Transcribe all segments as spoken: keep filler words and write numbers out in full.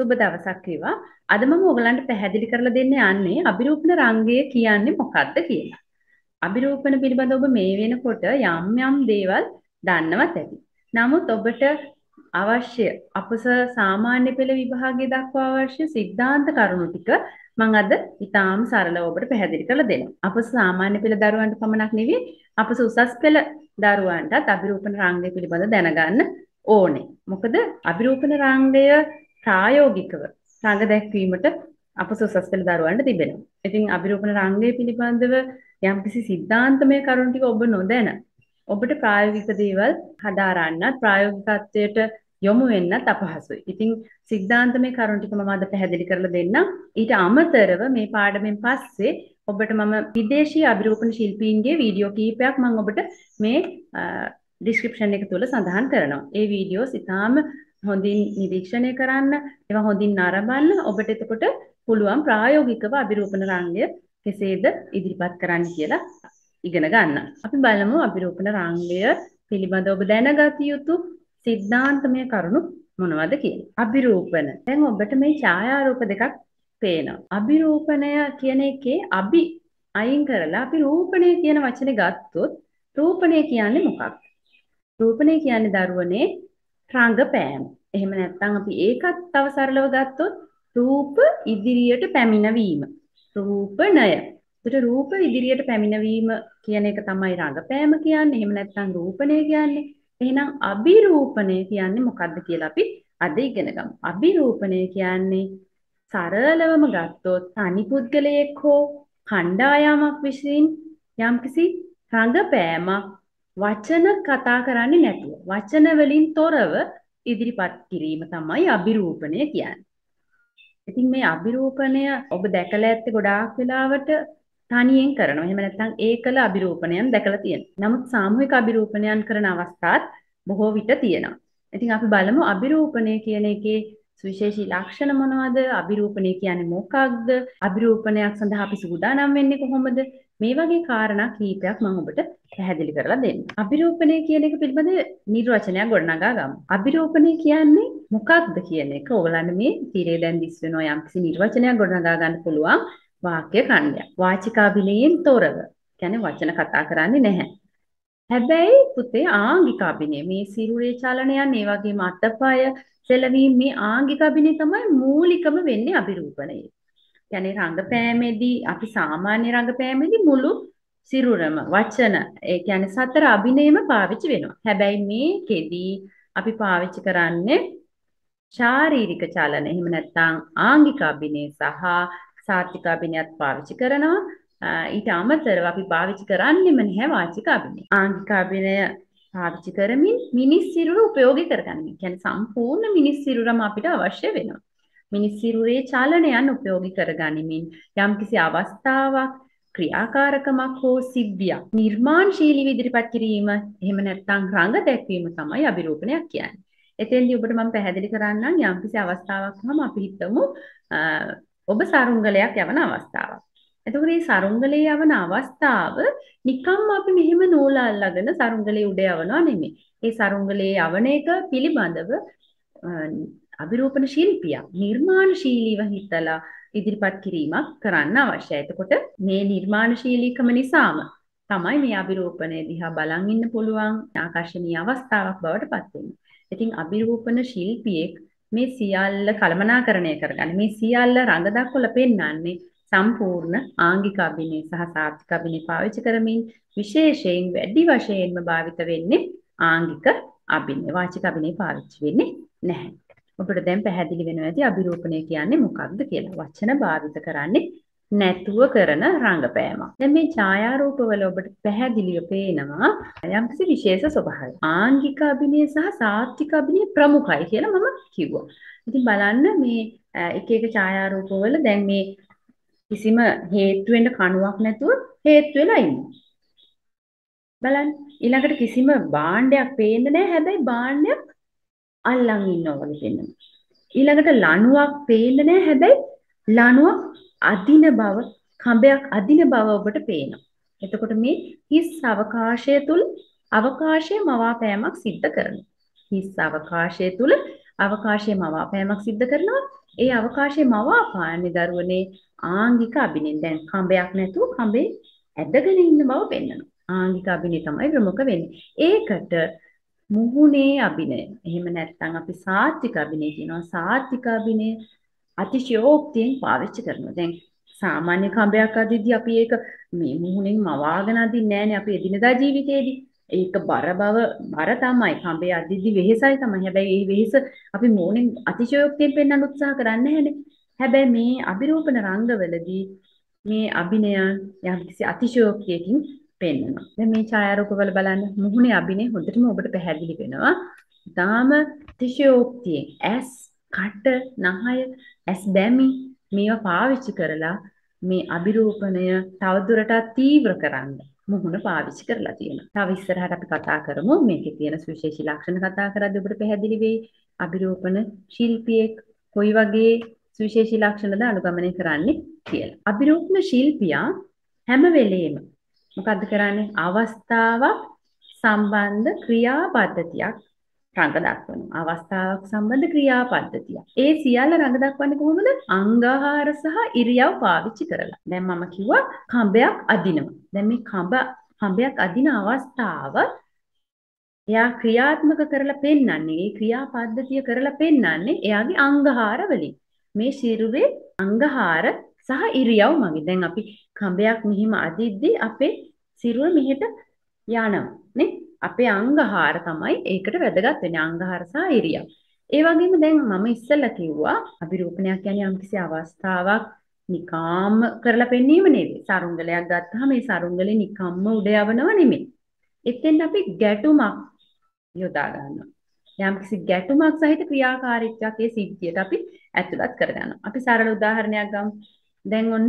සුබ දවසක් වේවා. අද මම ඔයගලන්ට පැහැදිලි කරලා දෙන්න යන්නේ අභිරූපණ රංගය කියන්නේ මොකක්ද කියලා. අභිරූපණ පිළිබඳව ඔබ මේ වෙනකොට යම් යම් දේවල් දන්නවත් ඇති. නමුත් ඔබට අවශ්‍ය අපස සාමාන්‍ය පෙළ විභාගයේ දක්වා අවශ්‍ය સિદ્ધාන්ත කරුණු ටික මම අද ඉතාම සරලව ඔබට පැහැදිලි කරලා දෙනවා. අපස සාමාන්‍ය පෙළ දරුවන්ට පමණක් නෙවෙයි අපස උසස් පෙළ දරුවන්ටත් අභිරූපණ රංගය පිළිබඳව දැනගන්න ඕනේ. මොකද අභිරූපණ රංගය ප්‍රායෝගිකව රංග දැක්වීමට අපස උසස් පෙළ දරුවන්ට තිබෙනවා. ඉතින් අභිරූපණ රංගය පිළිබඳව යම්කිසි સિદ્ધාන්තමය කරුණු ටික ඔබ නොදැන ඔබට ප්‍රායෝගික දේවල් හදාරන්නත් ප්‍රායෝගිකත්වයට යොමු වෙන්නත් අපහසුයි. ඉතින් સિદ્ધාන්තමය කරුණු ටික මම අද පැහැදිලි කරලා දෙන්නම්. ඊට අමතරව මේ පාඩමෙන් පස්සේ ඔබට මම විදේශීය අභිරූපණ ශිල්පීන්ගේ වීඩියෝ කිහිපයක් මම ඔබට මේ ඩිස්ක්‍රිප්ෂන් එක තුල සඳහන් කරනවා. ඒ වීඩියෝස් ඉතාම හොඳින් නිරීක්ෂණය කරන්න, ඒවා හොඳින් නරඹන්න ඔබට එතකොට පුළුවන් ප්‍රායෝගිකව අභිරූපණ රංගය කෙසේද ඉදිරිපත් කරන්න කියලා ඉගෙන ගන්න. අපි බලමු අභිරූපණ රංගය පිළිබඳව ඔබ දැනගත යුතු સિદ્ધාන්තමය කරුණු මොනවද කියලා. අභිරූපණ. දැන් ඔබට මේ ඡායාරූප දෙකක් පේනවා. අභිරූපණය කියන එකේ අභි අයින් කරලා අපි රූපණය කියන වචනේ ගත්තොත් රූපණය කියන්නේ මොකක්ද? රූපණය කියන්නේ දරුවනේ රංගපෑම. එහෙම නැත්නම් අපි ඒකත් තව සරලව ගත්තොත් රූප ඉදිරියට පැමිණවීම. රූපණය. ඒතර රූප ඉදිරියට පැමිණවීම කියන එක තමයි රංගපෑම කියන්නේ. එහෙම නැත්නම් රූපණය කියන්නේ. එහෙනම් අභිරූපණය කියන්නේ මොකක්ද කියලා අපි අද ඉගෙන ගමු. අභිරූපණය කියන්නේ සරලවම ගත්තොත් තනි පුද්ගලයෙක් හෝ කණ්ඩායමක් විසින් යම්කිසි රංගපෑමක් වචන කතා කරන්නේ නැතුව වචන වලින් තොරව ඉදිරිපත් කිරීම තමයි අභිරූපණය කියන්නේ. ඉතින් මේ අභිරූපණය ඔබ දැකලා ඇත්තේ ගොඩාක් වෙලාවට තනියෙන් කරනවා. එහෙම නැත්නම් ඒකල අභිරූපණයන් දැකලා තියෙනවා. නමුත් සාමූහික අභිරූපණයන් කරන අවස්ථාත් බොහෝ විට තියෙනවා. ඉතින් අපි බලමු අභිරූපණය කියන එකේ සුවිශේෂී ලක්ෂණ මොනවද? අභිරූපණය කියන්නේ මොකක්ද? අභිරූපණයක් සඳහා අපි සූදානම් වෙන්නේ කොහොමද? මේ වගේ කාරණා කීපයක් මම ඔබට පැහැදිලි කරලා දෙන්නම්. අභිරූපණය කියන එක පිළිබඳ නිර්වචනයක් ගොඩනගා ගමු. අභිරූපණය කියන්නේ මොකක්ද කියන එක ඕගලන්ට මේ තීරේ දැන් දිස් වෙනවා යම්කිසි නිර්වචනයක් ගොඩනගා ගන්න පුළුවන් වාක්‍ය ඛණ්ඩයක්. වාචිකාභිනයෙන් තොරව. කියන්නේ වචන කතා කරන්නේ නැහැ. හැබැයි පුතේ ආංගික අභිනය මේ සිරුරේ චලනයන් ඒ වගේම අතපය සෙලවීම මේ ආංගික අභිනය තමයි මූලිකම වෙන්නේ අභිරූපණයේ. කියන්නේ රංගපෑමේදී අපි සාමාන්‍ය රංගපෑමේදී මුළු සිරුරම වචන ඒ කියන්නේ සතර අභිනයම පාවිච්චි වෙනවා. හැබැයි මේකෙදී අපි පාවිච්චි කරන්නේ ශාරීරික චලන. එහෙම නැත්නම් ආංගික අභිනය සහ සාත්වික අභිනයත් පාවිච්චි කරනවා. ඊට අමතරව අපි පාවිච්චි කරන්නේම නැහැ වාචික අභිනය. ආංගික අභිනය පාවිච්චි කරමින් මිනිස් සිරුර උපයෝගී කරගන්න. කියන්නේ සම්පූර්ණ මිනිස් සිරුරම අපිට අවශ්‍ය වෙනවා. මිනිස් සිරුරේ චලනයන් උපයෝගී කරගනිමින් යම්කිසි අවස්ථාවක් ක්‍රියාකාරකමක් හෝ සිද්ධියක් නිර්මාණශීලීව ඉදිරිපත් කිරීම එහෙම නැත්නම් රංග දැක්වීම තමයි අභිරූපණයක් කියන්නේ. එතෙන්දී ඔබට මම පැහැදිලි කරන්නම් යම්කිසි අවස්ථාවක් වහම අපි හිතමු ඔබ සරුංගලයක් යවන අවස්ථාවක්. එතකොට මේ සරුංගලේ යවන අවස්ථාව නිකම්ම අපි මෙහෙම නූල අල්ලගෙන සරුංගලේ උඩ යවනවා නෙමෙයි. ඒ සරුංගලේ යවන එක පිළිබඳව අභිරූපණ ශිල්පියා නිර්මාණශීලීව හිතලා ඉදිරිපත් කිරීමක් කරන්න අවශ්‍යයි. එතකොට මේ නිර්මාණශීලීකම නිසාම තමයි මේ අභිරූපණය දිහා බලන් ඉන්න පුළුවන් ආකර්ෂණීය අවස්ථාවක් බවට පත් වෙන්නේ. ඉතින් අභිරූපණ ශිල්පියෙක් මේ සියල්ල කළමනාකරණය කරගන්න. මේ සියල්ල රඟ දක්වලා පෙන්වන්නේ සම්පූර්ණ ආංගික අභිනය සහ සාත්වික අභිනය පාවිච්චි කරමින් විශේෂයෙන් වැඩි වශයෙන්ම භාවිත වෙන්නේ ආංගික අභිනය. වාචික අභිනය පාවිච්චි වෙන්නේ නැහැ. ඔබට දැන් පැහැදිලි වෙනවා ඇති අභිරූපණය කියන්නේ මොකක්ද කියලා. වචන භාවිත කරන්නේ නැතුව කරන රංගපෑමක්. දැන් මේ ඡායාරූපවල ඔබට පැහැදිලිව පේනවා යම්කිසි විශේෂ ස්වභාවයක්. ආංගික අභිනය සහ සාත්වික අභිනය ප්‍රමුඛයි කියලා මම කිව්වා. ඉතින් බලන්න මේ එක එක ඡායාරූපවල දැන් මේ කිසිම හේතු වෙන්න කණුවක් නැතුව හේතු වෙලා ඉන්නවා. බලන්න ඊළඟට කිසිම භාණ්ඩයක් පේන්නේ නැහැ. හැබැයි භාණ්ඩයක් අල්ලන් ඉන්නවා වගේ පේනවා. ඊළඟට ලණුවක් පේන්නේ නැහැ. හැබැයි ලණුවක් අදින බව, කඹයක් අදින බව ඔබට පේනවා. එතකොට මේ හිස් අවකාශය තුල අවකාශයේ මවාපෑමක් සිද්ධ කරනවා. හිස් අවකාශය තුල අවකාශයේ මවාපෑමක් සිද්ධ කරනවා. ඒ අවකාශයේ මවාපාන්නේ දරුවනේ ආංගික අභිනය. දැන් කඹයක් නැතුව කඹේ ඇදගෙන ඉන්න බව පෙන්වනවා. ආංගික අභිනය තමයි ප්‍රමුඛ වෙන්නේ. ඒකට මුහුණේ අභිනය. එහෙම නැත්නම් අපි සාත්වික අභිනය කියනවා. සාත්වික අභිනය අතිශයෝක්තියෙන් පාවිච්චි කරනවා. දැන් සාමාන්‍ය කඹයක් අදිද්දී අපි ඒක මේ මුහුණෙන් මවාගෙන අදින්නේ නැහැනේ අපි එදිනදා ජීවිතේදී. ඒක බර බව බර තමයි කඹේ අදිද්දී වෙහෙසයි තමයි. හැබැයි මේ වෙහෙස අපි මුහුණෙන් අතිශයෝක්තියෙන් පෙන්වන්න උත්සාහ කරන්නේ නැහැනේ. හැබැයි මේ අභිරූපණ රංගවලදී මේ අභිනයන් යම්කිසි අතිශයෝක්තියකින් පෙන්වනවා. දැන් මේ ඡායාරූපවල බලන්න මුහුණේ අභිනය හොඳටම ඔබට පැහැදිලි වෙනවා. ඊටාම අතිශයෝක්තියෙන් ඇස්, කට, නහය, ඇස් බැමි මේවා පාවිච්චි කරලා මේ අභිරූපණය තවදුරටත් තීව්‍ර කරන්න මුහුණ පාවිච්චි කරලා තියෙනවා. තව ඉස්සරහට අපි කතා කරමු මේකේ තියෙන සුවිශේෂී ලක්ෂණ කතා කරද්දී ඔබට පැහැදිලි වෙයි අභිරූපණ ශිල්පියෙක් කොයි වගේ සුවිශේෂී ලක්ෂණද අනුගමනය කරන්නේ කියලා. අභිරූපණ ශිල්පියා හැම වෙලෙම මොකද්ද කරන්නේ? අවස්ථාවක් සම්බන්ධ ක්‍රියාපද්ධතියක් රඟ දක්වනවා. අවස්ථාවක් සම්බන්ධ ක්‍රියාපද්ධතිය. ඒ සියල්ල රඟ දක්වන්නේ කොහොමද? අංගහාර සහ ඉරියව් පාවිච්චි කරලා. දැන් මම කිව්වා කඹයක් අදිනවා. දැන් මේ කඹ කඹයක් අදින අවස්ථාව එයා ක්‍රියාත්මක කරලා පෙන්වන්නේ, ඒ ක්‍රියාපද්ධතිය කරලා පෙන්වන්නේ එයාගේ අංගහාර වලින්. මේ ශිරුවේ අංගහාර සහ ඉරියව් මගින්. දැන් අපි කඹයක් මෙහිම අදිද්දී අපේ සිරුර මෙහෙට යනවා නේ? අපේ අංගහාර තමයි ඒකට වැදගත් වෙන්නේ. අංගහාර සහ ඉරියව්. ඒ වගේම දැන් මම ඉස්සෙල්ලා කිව්වා අභිරූපණයක් කියන්නේ යම්කිසි අවස්ථාවක් නිකාම්ම කරලා පෙන්වීම නෙවෙයි. සරුංගලයක් ගත්තාම මේ සරුංගලේ නිකම්ම උඩ යවනව නෙමෙයි. එතෙන් අපි ගැටුමක් යොදා ගන්නවා. යම්කිසි ගැටුමක් සහිත ක්‍රියාකාරීත්වයක් ඒ සිද්ධියට අපි ඇතුළත් කරගන්නවා. අපි සරල උදාහරණයක් ගමු. දැන් ඔන්න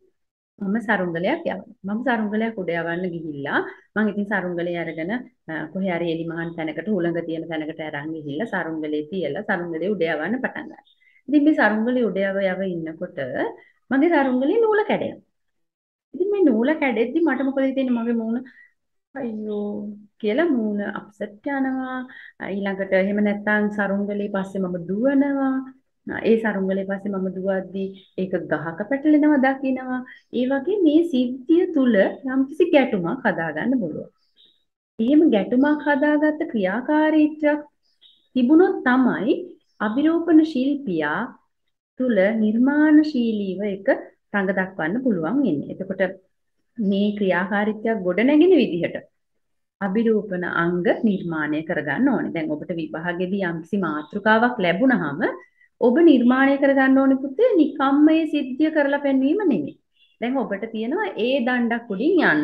මම සරුංගලයක් යවනවා. මම සරුංගලයක් උඩ යවන්න ගිහිල්ලා මම ඉතින් සරුංගලේ අරගෙන කොහේ හරි එලි මහන් තැනකට උලඟ තියෙන තැනකට අරන් ගිහිල්ලා සරුංගලේ තියලා සරුංගලේ උඩ යවන්න පටන් ගන්නවා. ඉතින් මේ සරුංගලේ උඩ යව යව ඉන්නකොට මගේ සරුංගලේ නූල කැඩෙනවා. ඉතින් මේ නූල කැඩෙද්දි මට මොකද හිතෙන්නේ? මගේ මූණ අයියෝ කියලා මූණ අප්සෙට් යනවා. ඊළඟට එහෙම නැත්නම් සරුංගලේ පස්සේ මම දුවනවා. ඒ සරුංගලේ පස්සේ මම දුවද්දී ඒක ගහක පැටලෙනවා දකින්නවා. ඒ වගේ මේ සිද්ධිය තුල යම්කිසි ගැටුමක් හදාගන්න පුළුවන්. එහෙම ගැටුමක් හදාගත්ත ක්‍රියාකාරීත්වයක් තිබුණොත් තමයි අභිරූපණ ශිල්පියා තුල නිර්මාණශීලීව එක රඟ දක්වන්න පුළුවන් වෙන්නේ. එතකොට මේ ක්‍රියාකාරීත්වයක් ගොඩනැගෙන විදිහට අභිරූපණ අංග නිර්මාණය කරගන්න ඕනේ. දැන් ඔබට විභාගෙදී යම්කිසි මාතෘකාවක් ලැබුණාම ඔබ නිර්මාණය කරගන්න ඕනේ පුතේ නිකම්ම මේ සිද්ධිය කරලා පෙන්වීම නෙමෙයි. දැන් ඔබට තියෙනවා ඒ දණ්ඩක් උඩින් යන්න.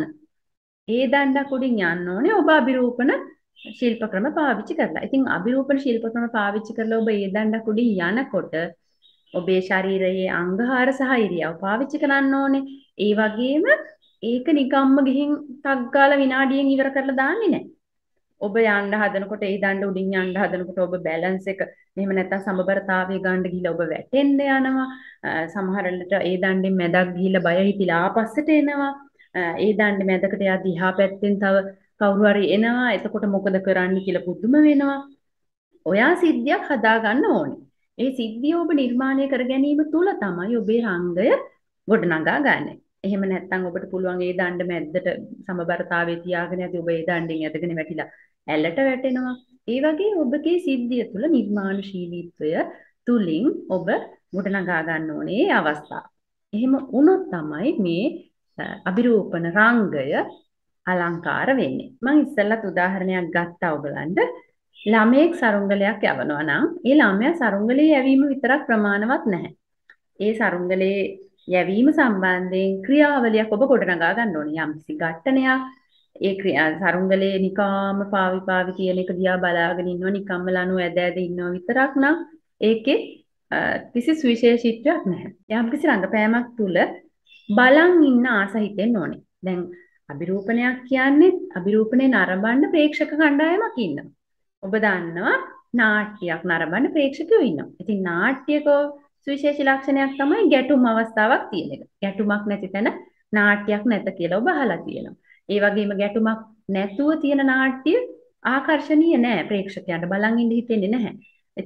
ඒ දණ්ඩක් උඩින් යන්න ඕනේ ඔබ අභිරූපණ ශිල්ප ක්‍රම පාවිච්චි කරලා. ඉතින් අභිරූපණ ශිල්ප ක්‍රම පාවිච්චි කරලා ඔබ ඒ දණ්ඩක් උඩින් යනකොට ඔබේ ශරීරයේ අංගහාර සහ ඉරියව් පාවිච්චි කරන්න ඕනේ. ඒ වගේම ඒක නිකම්ම ගිහින් ටක් ගාලා විනාඩියෙන් ඉවර කරලා දාන්නේ නැහැ. ඔබ යන්න හදනකොට ඒ දණ්ඩ උඩින් යන්න හදනකොට ඔබ බැලන්ස් එක එහෙම නැත්නම් සමබරතාවය ගන්න ගිහිල්ලා ඔබ වැටෙන්න යනවා. සමහර වෙලට ඒ දණ්ඩෙන් මැදක් ගිහිල්ලා බය හිතිලා ආපස්සට එනවා. ඒ දණ්ඩේ මැදකට යා දිහා පැත්තෙන් තව කවුරු හරි එනවා. එතකොට මොකද කරන්න කියලා පුදුම වෙනවා. ඔයා සිද්ධියක් හදාගන්න ඕනේ. ඒ සිද්ධිය ඔබ නිර්මාණය කර ගැනීම තුල තමයි ඔබේ රංගය ගොඩනගා ගන්න. එහෙම නැත්නම් ඔබට පුළුවන් ඒ දණ්ඩ මැද්දට සමබරතාවයේ තියාගෙන යද්දී ඔබ ඒ දණ්ඩෙන් ඇදගෙන වැටිලා ඇලට වැටෙනවා. ඒ වගේ ඔබගේ සිද්ධිය තුළ නිර්මාණශීලීත්වය තුලින් ඔබ ගොඩනගා ගන්න ඕනේ අවස්ථාව. එහෙම වුණොත් තමයි මේ අභිරූපණ රංගය අලංකාර වෙන්නේ. මම ඉස්සෙල්ලත් උදාහරණයක් ගත්තා ඔයගලන්ට. ළමයෙක් සරුංගලයක් යවනවා නම් ඒ ළමයා සරුංගලේ යැවීම විතරක් ප්‍රමාණවත් නැහැ. ඒ සරුංගලේ යැවීම සම්බන්ධයෙන් ක්‍රියාවලියක් ඔබ ගොඩනගා ගන්න ඕනේ. යම්කිසි ඝට්ටනයක් ඒ ක්‍රියා සරුංගලේ නිකාම පාවි පාවි කියන එක දිහා බලාගෙන ඉන්නවා නිකම්ම ලනු ඇද ඇද ඉන්නවා විතරක් නම් ඒකේ කිසි සුවිශේෂීත්වයක් නැහැ. යම්කිසි රංගපෑමක් තුල බලන් ඉන්න ආස හිතෙන්න ඕනේ. දැන් අභිරූපණයක් කියන්නේ අභිරූපණේ නරඹන්න ප්‍රේක්ෂක කණ්ඩායමක් ඉන්නවා. ඔබ දන්නවා නාට්‍යයක් නරඹන්න ප්‍රේක්ෂකයෝ ඉන්නවා. ඉතින් නාට්‍යක සුවිශේෂී ලක්ෂණයක් තමයි ගැටුම් අවස්ථාවක් තියෙන එක. ගැටුමක් නැති තැන නාට්‍යයක් නැත කියලා ඔබ අහලා තියෙනවා. ඒ වගේම ගැටුමක් නැතුව තියෙන නාට්‍ය ආකර්ෂණීය නෑ ප්‍රේක්ෂකයන්ට බලන් ඉඳ හිතෙන්නේ නැහැ. ඉතින්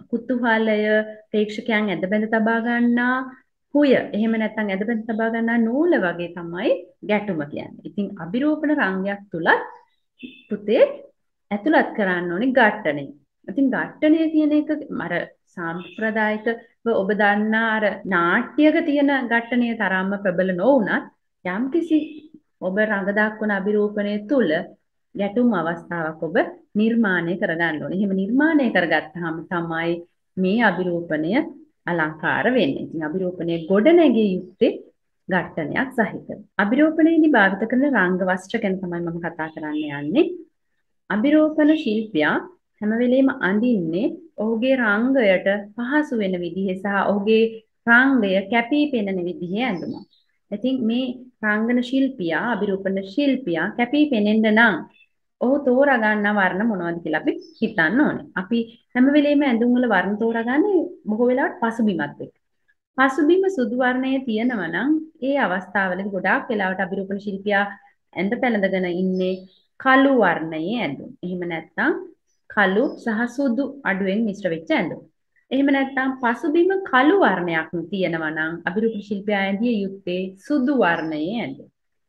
කුතුහලය ප්‍රේක්ෂකයන් ඇද බැඳ තබා ගන්නා හුය එහෙම නැත්නම් ඇද බැඳ තබා ගන්නා නූල වගේ තමයි ගැටුම කියන්නේ. ඉතින් අභිරූපණ රංගයක් තුලත් පුතේ ඇතුළත් කරන්න ඕනේ ඝට්ටණය. ඉතින් ඝට්ටණය කියන එක අර සාම්ප්‍රදායිකව ඔබ දන්නා අර නාට්‍යයක තියෙන ඝට්ටණය තරම්ම ප්‍රබල නොවුනත් යම්කිසි ඔබ රඟ දක්වන අභිරූපණය තුල ගැටුම් අවස්ථාවක් ඔබ නිර්මාණය කරගන්න ඕනේ. එහෙම නිර්මාණය කරගත්තාම තමයි මේ අභිරූපණය අලංකාර වෙන්නේ. ඉතින් අභිරූපණය ගොඩ නැගී යුත්තේ ඝට්ටනයක් සහිතව. අභිරූපණයේදී භාවිත කරන රංග වස්ත්‍ර ගැන තමයි මම කතා කරන්න යන්නේ. අභිරූපණ ශිල්පියා හැම වෙලෙම අඳින්නේ ඔහුගේ රංගයට පහසු වෙන විදිහේ සහ ඔහුගේ රංගය කැපී පෙනෙන විදිහේ ඇඳුමක්. ඉතින් මේ රංගන ශිල්පියා අභිරූපණ ශිල්පියා කැපී පෙනෙන්න නම් ඔහු තෝරා ගන්න වර්ණ මොනවද කියලා අපි හිතන්න ඕනේ. අපි හැම වෙලෙම ඇඳුම් වල වර්ණ තෝරාගන්නේ බොහෝ වෙලාවට පසුබිමත් එක්ක. පසුබිම සුදු වර්ණයේ තියෙනවා නම් ඒ අවස්ථාවලදී ගොඩාක් වෙලාවට අභිරූපණ ශිල්පියා ඇඳ පැළඳගෙන ඉන්නේ කළු වර්ණයේ ඇඳුම්. එහෙම නැත්නම් කළු සහ සුදු අඩුවෙන් මිශ්‍ර වෙච්ච ඇඳුම්. එහෙම නැත්නම් පසුබිම කළු වර්ණයක් තියෙනවා නම් අභිරූපණ ශිල්පියා ඇඳිය යුත්තේ සුදු වර්ණයේ ඇඳුම්.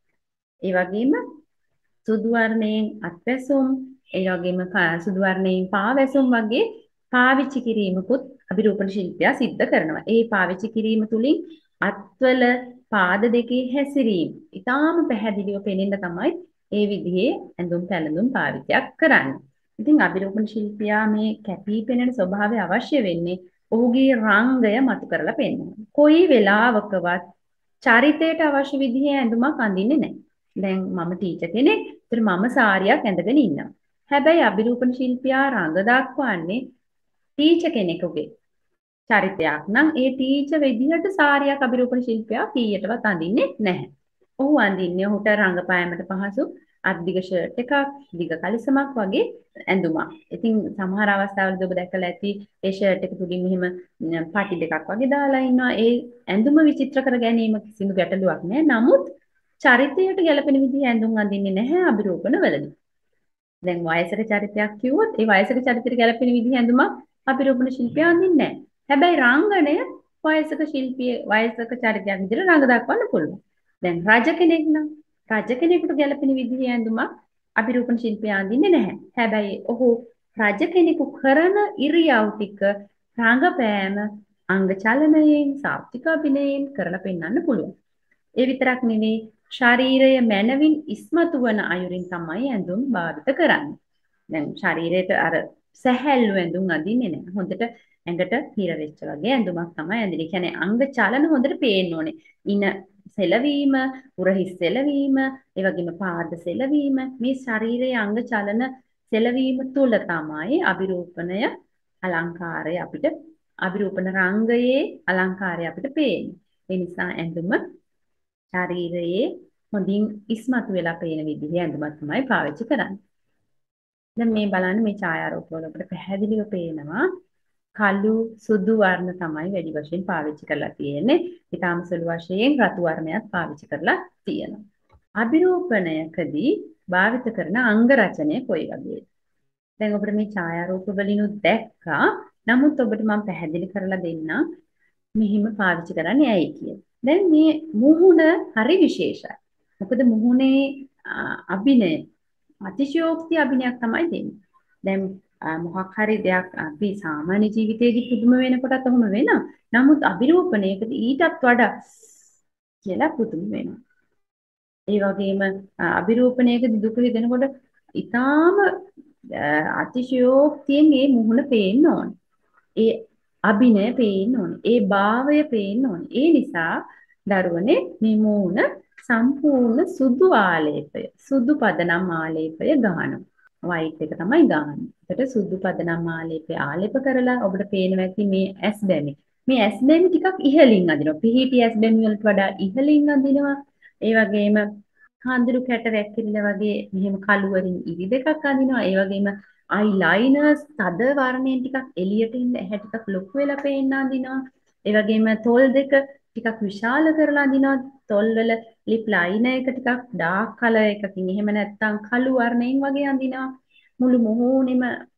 ඒ වගේම සුදු වර්ණයෙන් අත්වැසුම්, ඒ වගේම සුදු වර්ණයෙන් පාවැසුම් වගේ පාවිච්චි කිරීමකුත් අභිරූපණ ශිල්පියා සිද්ධ කරනවා. ඒ පාවිච්චි කිරීම තුලින් අත්වල පාද දෙකේ හැසිරීම ඉතාම පැහැදිලිව පෙනෙන්න තමයි ඒ විදිහේ ඇඳුම් පැළඳුම් පාවිච්චියක් කරන්නේ. ඉතින් අභිරූපණ ශිල්පියා මේ කැපී පෙනෙන ස්වභාවය අවශ්‍ය වෙන්නේ ඔහුගේ රංගය මතු කරලා පෙන්වන්න. කොයි වෙලාවකවත් චරිතයට අවශ්‍ය විදිහේ ඇඳුමක් අඳින්නේ නැහැ. දැන් මම ටීචර් කෙනෙක්. ඒතර මම සාරියක් ඇඳගෙන ඉන්නවා. හැබැයි අභිරූපණ ශිල්පියා රඟ දක්වන්නේ ටීචර් කෙනෙකුගේ චරිතයක් නම් ඒ ටීචර් විදිහට සාරියක් අභිරූපණ ශිල්පියා කීයටවත් අඳින්නේ නැහැ. ඔහු අඳින්නේ ඔහුට රංගපෑමට පහසු අත්දිග ෂර්ට් එකක්, දිග කලිසමක් වගේ ඇඳුමක්. ඉතින් සමහර අවස්ථාවලදී ඔබ දැකලා ඇති ඒ ෂර්ට් එක තුලින් මෙහෙම පටි දෙකක් වගේ දාලා ඉන්නවා. ඒ ඇඳුම විචිත්‍ර කර ගැනීම කිසිදු ගැටලුවක් නැහැ. නමුත් චරිතයට ගැලපෙන විදිහ ඇඳුම් අඳින්නේ නැහැ අභිරූපණ වලදී. දැන් වයසක චරිතයක් කිව්වොත් ඒ වයසක චරිතයට ගැලපෙන විදිහ ඇඳුමක් අභිරූපණ ශිල්පියා අඳින්නේ නැහැ. හැබැයි රංගනය වයසක ශිල්පියේ වයසක චරිතයක් විදිහට රඟ දක්වන්න පුළුවන්. දැන් රජ කෙනෙක් නම් රජ කෙනෙකුට ගැලපෙන විදිහේ ඇඳුමක් අභිරූපණ ශිල්පියා අඳින්නේ නැහැ. හැබැයි ඔහු රජ කෙනෙකු කරන ඉරියව් ටික රංගපෑම අංග චලනයෙන් සාප්තික අභිනයෙන් කරලා පෙන්වන්න පුළුවන්. ඒ විතරක් නෙවෙයි ශරීරය මනවින් ඉස්මතු වන අයුරින් තමයි ඇඳුම් භාවිත කරන්නේ. දැන් ශරීරයට අර සැහැල්ලු ඇඳුම් අඳින්නේ නැහැ. හොඳට ඇඟට හිර වෙච්ච වගේ ඇඳුමක් තමයි අඳින්නේ. ඒ කියන්නේ අංග චලන හොඳට පේන්න ඕනේ. ඉන සෙලවීම, උරහිස් සෙලවීම, ඒ වගේම පාද සෙලවීම, මේ ශරීරයේ අංග චලන සෙලවීම තුල තමයි අභිරූපණය අලංකාරය අපිට අභිරූපණ රංගයේ අලංකාරය අපිට පේන්නේ. ඒ නිසා ඇඳුම ශරීරයේ හොඳින් ඉස්මතු වෙලා පේන විදිහේ ඇඳුමක් තමයි පාවිච්චි කරන්නේ. දැන් මේ බලන්න මේ ඡායාරූපවල අපිට පැහැදිලිව පේනවා කළු සුදු වර්ණ තමයි වැඩි වශයෙන් පාවිච්චි කරලා තියෙන්නේ. ඊටාම සුළු වශයෙන් රතු වර්ණයක් පාවිච්චි කරලා තියෙනවා. අභිරූපණයකදී භාවිත කරන අංග රචනය කොයි වගේද? දැන් ඔබට මේ ඡායාරූප වලිනුත් දැක්කා. නමුත් ඔබට මම පැහැදිලි කරලා දෙන්නම් මෙහිම පාවිච්චි කරන්නේ ඇයි කියලා. දැන් මේ මුහුණ හරි විශේෂයි. මොකද මුහුණේ අභිනය අතිශයෝක්ති අභිනයක් තමයි දෙන්නේ. දැන් මොකක් හරි දෙයක් අපි සාමාන්‍ය ජීවිතයේදී පුදුම වෙනකොටත් ඔහොම වෙනවා. නමුත් අභිරූපණයකදී ඊටත් වඩා කියලා පුදුම වෙනවා. ඒ වගේම අභිරූපණයකදී දුක හිතෙනකොට ඊටාම අතිශයෝක්තියෙන් මේ මුහුණ පේන්න ඕනේ. ඒ අභිනය පේන්න ඕනේ. ඒ භාවය පේන්න ඕනේ. ඒ නිසා දරුවනේ මේ මුහුණ සම්පූර්ණ සුදු ආලේපය, සුදු පදනම් ආලේපය ගහනවා. වයිට් එක තමයි ගහන්නේ. ඒකට සුදු පදනම් ආලේපය ආලේප කරලා ඔබට පේනවා ඇති මේ ඇස් බැමි. මේ ඇස් බැමි ටිකක් ඉහළින් අදිනවා. පිහිටි ඇස් බැමි වලට වඩා ඉහළින් අදිනවා. ඒ වගේම හඳුරු කැට වැක්කිරිලා වගේ මෙහෙම කළු වලින් ඉරි දෙකක් අදිනවා. ඒ වගේම අයිලයිනර්ස් තද වර්ණයෙන් ටිකක් එළියට ඉන්න ඇහැ ටිකක් ලොකු වෙලා පේන්න අදිනවා. ඒ වගේම තොල් දෙක ටිකක් විශාල කරලා අදිනවා. තොල් වල ලිප් ලයිනර් එක ටිකක් ඩාර්ක් කලර් එකකින් එහෙම නැත්නම් කළු වර්ණයෙන් වගේ අඳිනවා. මුළු මුහුණෙම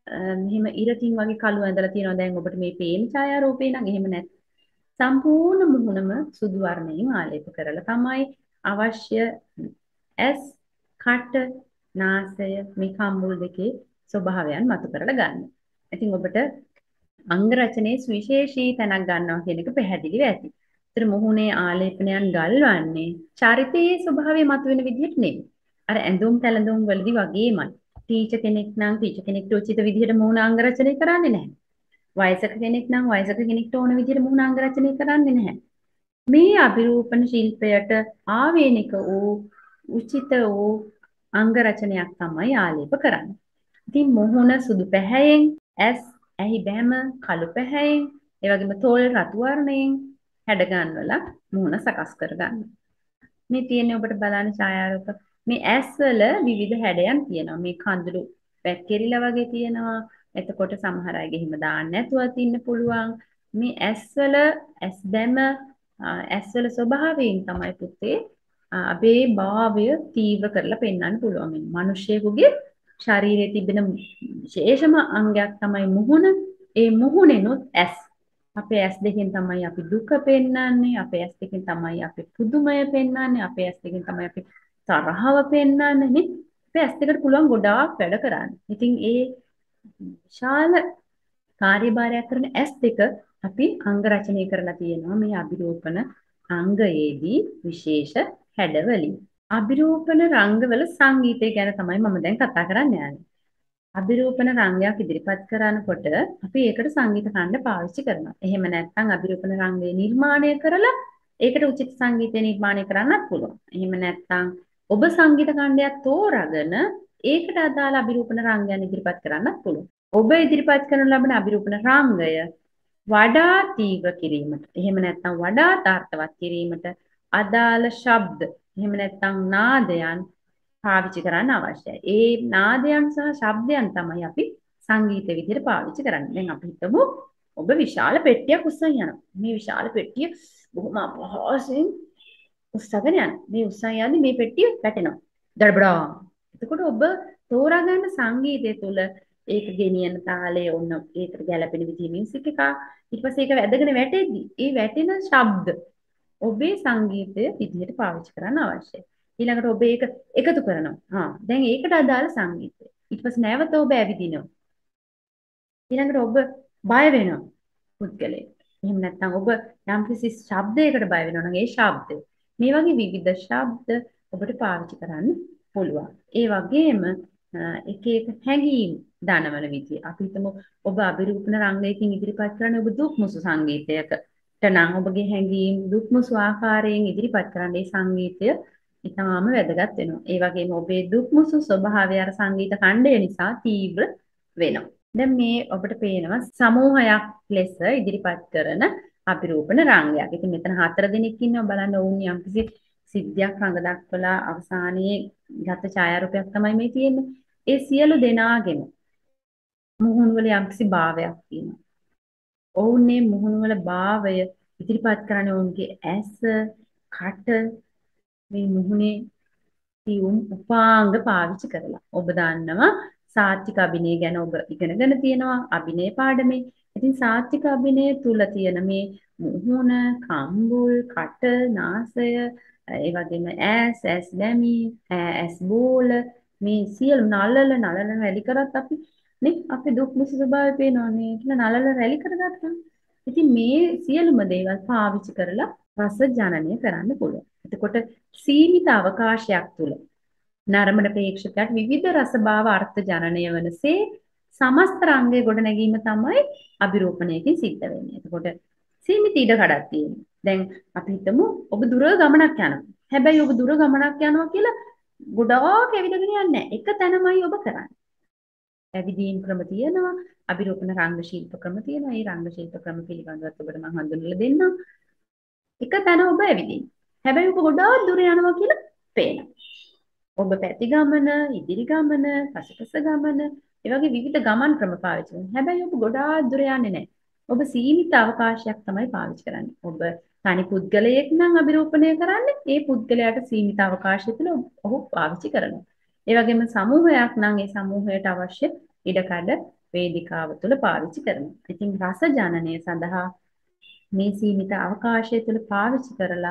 මෙහෙම ඉරකින් වගේ කළු ඇඳලා තියෙනවා. දැන් ඔබට මේ පේන ඡායාරූපේ නම් එහෙම නැත්. සම්පූර්ණ මුහුණම සුදු වර්ණයෙන් ආලේප කරලා තමයි අවශ්‍ය ඇස්, කට, නාසය මේ කම්බුල් දෙකේ ස්වභාවයන් මතු කරලා ගන්න. ඉතින් ඔබට අංග රචනයේ සුවිශේෂී තැනක් ගන්නවා කියන එක පැහැදිලිව ඇති. ඒතර මුහුණේ ආලේපනයන් ගල්වන්නේ චරිතයේ ස්වභාවය මතුවෙන විදිහට නෙමෙයි. අර ඇඳුම් පැළඳුම් වලදී වගේමයි. ටීචර් කෙනෙක් නම් ටීචර් කෙනෙක්ට උචිත විදිහට මුහුණ අංග රචනය කරන්නේ නැහැ. වයසක කෙනෙක් නම් වයසක කෙනෙක්ට ඕන විදිහට මුහුණ අංග රචනය කරන්නේ නැහැ. මේ අභිරූපණ ශිල්පයට ආවේනික වූ උචිත වූ අංග රචනයක් තමයි ආලේප කරන්නේ. ඉතින් මුහුණ සුදු පැහැයෙන්, ඇස් ඇහි බැම කළු පැහැයෙන්, ඒ වගේම තෝල් රතු වර්ණයෙන් හැඩ ගන්නවලා මුහුණ සකස් කර ගන්න. මේ තියෙන්නේ ඔබට බලන්න ඡායාරූප. මේ ඇස් වල විවිධ හැඩයන් තියෙනවා. මේ කඳුළු පැක්කිරිලා වගේ තියෙනවා. එතකොට සමහර අයගේ හිම දාන්න නැතුවත් ඉන්න පුළුවන්. මේ ඇස් වල ඇස් බැම ඇස් වල ස්වභාවයෙන් තමයි පුතේ අපේ භාවය තීව්‍ර කරලා පෙන්වන්න පුළුවන්. මිනිස්සෙකුගේ ශරීරයේ තිබෙන විශේෂම අංගයක් තමයි මුහුණ. ඒ මුහුණෙනුත් ඇස්. අපේ ඇස් දෙකෙන් තමයි අපි දුක පෙන්වන්නේ. අපේ ඇස් දෙකෙන් තමයි අපි පුදුමය පෙන්වන්නේ. අපේ ඇස් දෙකෙන් තමයි අපි තරහව පෙන්වන්නේ. නේ? අපේ ඇස් දෙකට පුළුවන් ගොඩාක් වැඩ කරන්න. ඉතින් ඒ විශාල කාර්යභාරයක් කරන ඇස් දෙක අපි අංග රචනය කරලා තියෙනවා මේ අභිරූපණ අංගයේදී විශේෂ හැඩවලින්. අභිරූපණ රංගවල සංගීතය ගැන තමයි මම දැන් කතා කරන්න යන්නේ. අභිරූපණ රංගයක් ඉදිරිපත් කරනකොට අපි ඒකට සංගීත ඛණ්ඩ පාවිච්චි කරනවා. එහෙම නැත්නම් අභිරූපණ රංගය නිර්මාණය කරලා ඒකට උචිත සංගීතය නිර්මාණය කරන්නත් පුළුවන්. එහෙම නැත්නම් ඔබ සංගීත ඛණ්ඩයක් තෝරාගෙන ඒකට අදාළ අභිරූපණ රංගයන් ඉදිරිපත් කරන්නත් පුළුවන්. ඔබ ඉදිරිපත් කරන ලබන අභිරූපණ රංගය වඩා තීව්‍ර කිරීමට, එහෙම නැත්නම් වඩා තාර්ථවත් කිරීමට අදාළ ශබ්ද, එහෙම නැත්නම් නාදයන් පාවිච්චි කරන්න අවශ්‍යයි. ඒ නාදයන් සහ ශබ්දයන් තමයි අපි සංගීත විදිහට පාවිච්චි කරන්නේ. දැන් අපි හිතමු ඔබ විශාල පෙට්ටියක් උස්සන් යනවා. මේ විශාල පෙට්ටිය බොහොම අපහසුයෙන් උස්සගෙන යනවා. මේ උස්සන් යද්දි මේ පෙට්ටිය වැටෙනවා. දඩබඩා. එතකොට ඔබ තෝරා ගන්න සංගීතය තුළ ඒක ගෙනියන තාලය ඔන්න ඒකට ගැලපෙන විදිහේ මියුසික් එකක්. ඊට පස්සේ ඒක වැදගෙන වැටෙද්දි ඒ වැටෙන ශබ්ද ඔබේ සංගීතය විදිහට පාවිච්චි කරන්න අවශ්‍යයි. ඊළඟට ඔබ ඒක එකතු කරනවා. හා දැන් ඒකට අදාළ සංගීතය. ඊට පස්සේ නැවත ඔබ ඇවිදිනවා. ඊළඟට ඔබ බය වෙනවා පුද්ගලයෙක්. එහෙම නැත්නම් ඔබ යම්කිසි ශබ්දයකට බය වෙනවා නම් ඒ ශබ්දය. මේ වගේ විවිධ ශබ්ද ඔබට පාවිච්චි කරන්න පුළුවන්. ඒ වගේම එක එක හැඟීම් දනවන විදිය. අපි හිතමු ඔබ අභිරූපණ රංගයකින් ඉදිරිපත් කරන්නේ ඔබ දුක් මුසු සංගීතයකට නම් ඔබගේ හැඟීම් දුක් මුසු ආකාරයෙන් ඉදිරිපත් කරන්නේ සංගීතය ඉතාම වැදගත් වෙනවා. ඒ වගේම ඔබේ දුක් මුසු ස්වභාවය අර සංගීත ඛණ්ඩය නිසා තීව්‍ර වෙනවා. දැන් මේ ඔබට පේනවා සමූහයක් ලෙස ඉදිරිපත් කරන අභිරූපණ රංගයක්. ඉතින් මෙතන හතර දෙනෙක් ඉන්නවා බලන්න ඔවුන් යම්කිසි සිද්ධියක් රඟ දක්වලා අවසානයේ ගත ඡායාරූපයක් තමයි මේ තියෙන්නේ. ඒ සියලු දෙනාගෙම මුහුණු වල යම්කිසි භාවයක් තියෙනවා. ඔවුන්ගේ මුහුණු වල භාවය ඉදිරිපත් කරන්නේ ඔවුන්ගේ ඇස, කට මේ මුහුණේ තියුම් උපාංග පාවිච්චි කරලා. ඔබ දන්නවා සාත්‍වික අභිනය ගැන ඔබ ඉගෙනගෙන තියෙනවා අභිනය පාඩමේ. ඉතින් සාත්‍වික අභිනය තුල තියෙන මේ මුහුණ, කම්බුල්, කට, නාසය, ඒ වගේම ඇස්, ඇස් දැමි, ඇස් බෝල මේ සියලු නළල නළල රැලි කරත් අපි නේ අපේ දුක් මුසු ස්වභාවය පේනවනේ කියලා නළල රැලි කරගත්තා. ඉතින් මේ සියලුම දේවල් පාවිච්චි කරලා රස ජනනය කරන්න පුළුවන්. එතකොට සීමිත අවකාශයක් තුල නරඹන ප්‍රේක්ෂකයාට විවිධ රසභාව අර්ථ ජනනය වනසේ සමස්ත රංගයේ ගොඩනැගීම තමයි අභිරූපණයකින් සිද්ධ වෙන්නේ. එතකොට සීමිත ඉඩ කඩක් තියෙනවා. දැන් අපි හිතමු ඔබ දුර ගමනක් යනවා. හැබැයි ඔබ දුර ගමනක් යනවා කියලා ගොඩාක් ඇවිදගෙන යන්නේ නැහැ. එක තැනමයි ඔබ කරන්නේ. ඇවිදීම් ක්‍රම තියෙනවා, අභිරූපණ රංග ශිල්ප ක්‍රම තියෙනවා. මේ රංග ශිල්ප ක්‍රම පිළිබඳව ඔබට මම හඳුන්වලා දෙන්නම්. එක තැන ඔබ ඇවිදින්න. හැබැයි ඔබ ගොඩාක් දුර යනවා කියලා පේනවා. ඔබ පැති ගමන, ඉදිරි ගමන, පසුපස ගමන, ඒ වගේ විවිධ ගමන් ක්‍රම පාවිච්චි කරනවා. හැබැයි ඔබ ගොඩාක් දුර යන්නේ නැහැ. ඔබ සීමිත අවකාශයක් තමයි පාවිච්චි කරන්නේ. ඔබ තනි පුද්ගලයෙක් නම් අභිරූපණය කරන්නේ ඒ පුද්ගලයාට සීමිත අවකාශය තුළ ඔහු පාවිච්චි කරනවා. ඒ වගේම සමූහයක් නම් ඒ සමූහයට අවශ්‍ය ඉඩකඩ වේදිකාව තුළ පාවිච්චි කරනවා. ඉතින් රස ජනනය සඳහා මේ සීමිත අවකාශය තුළ පාවිච්චි කරලා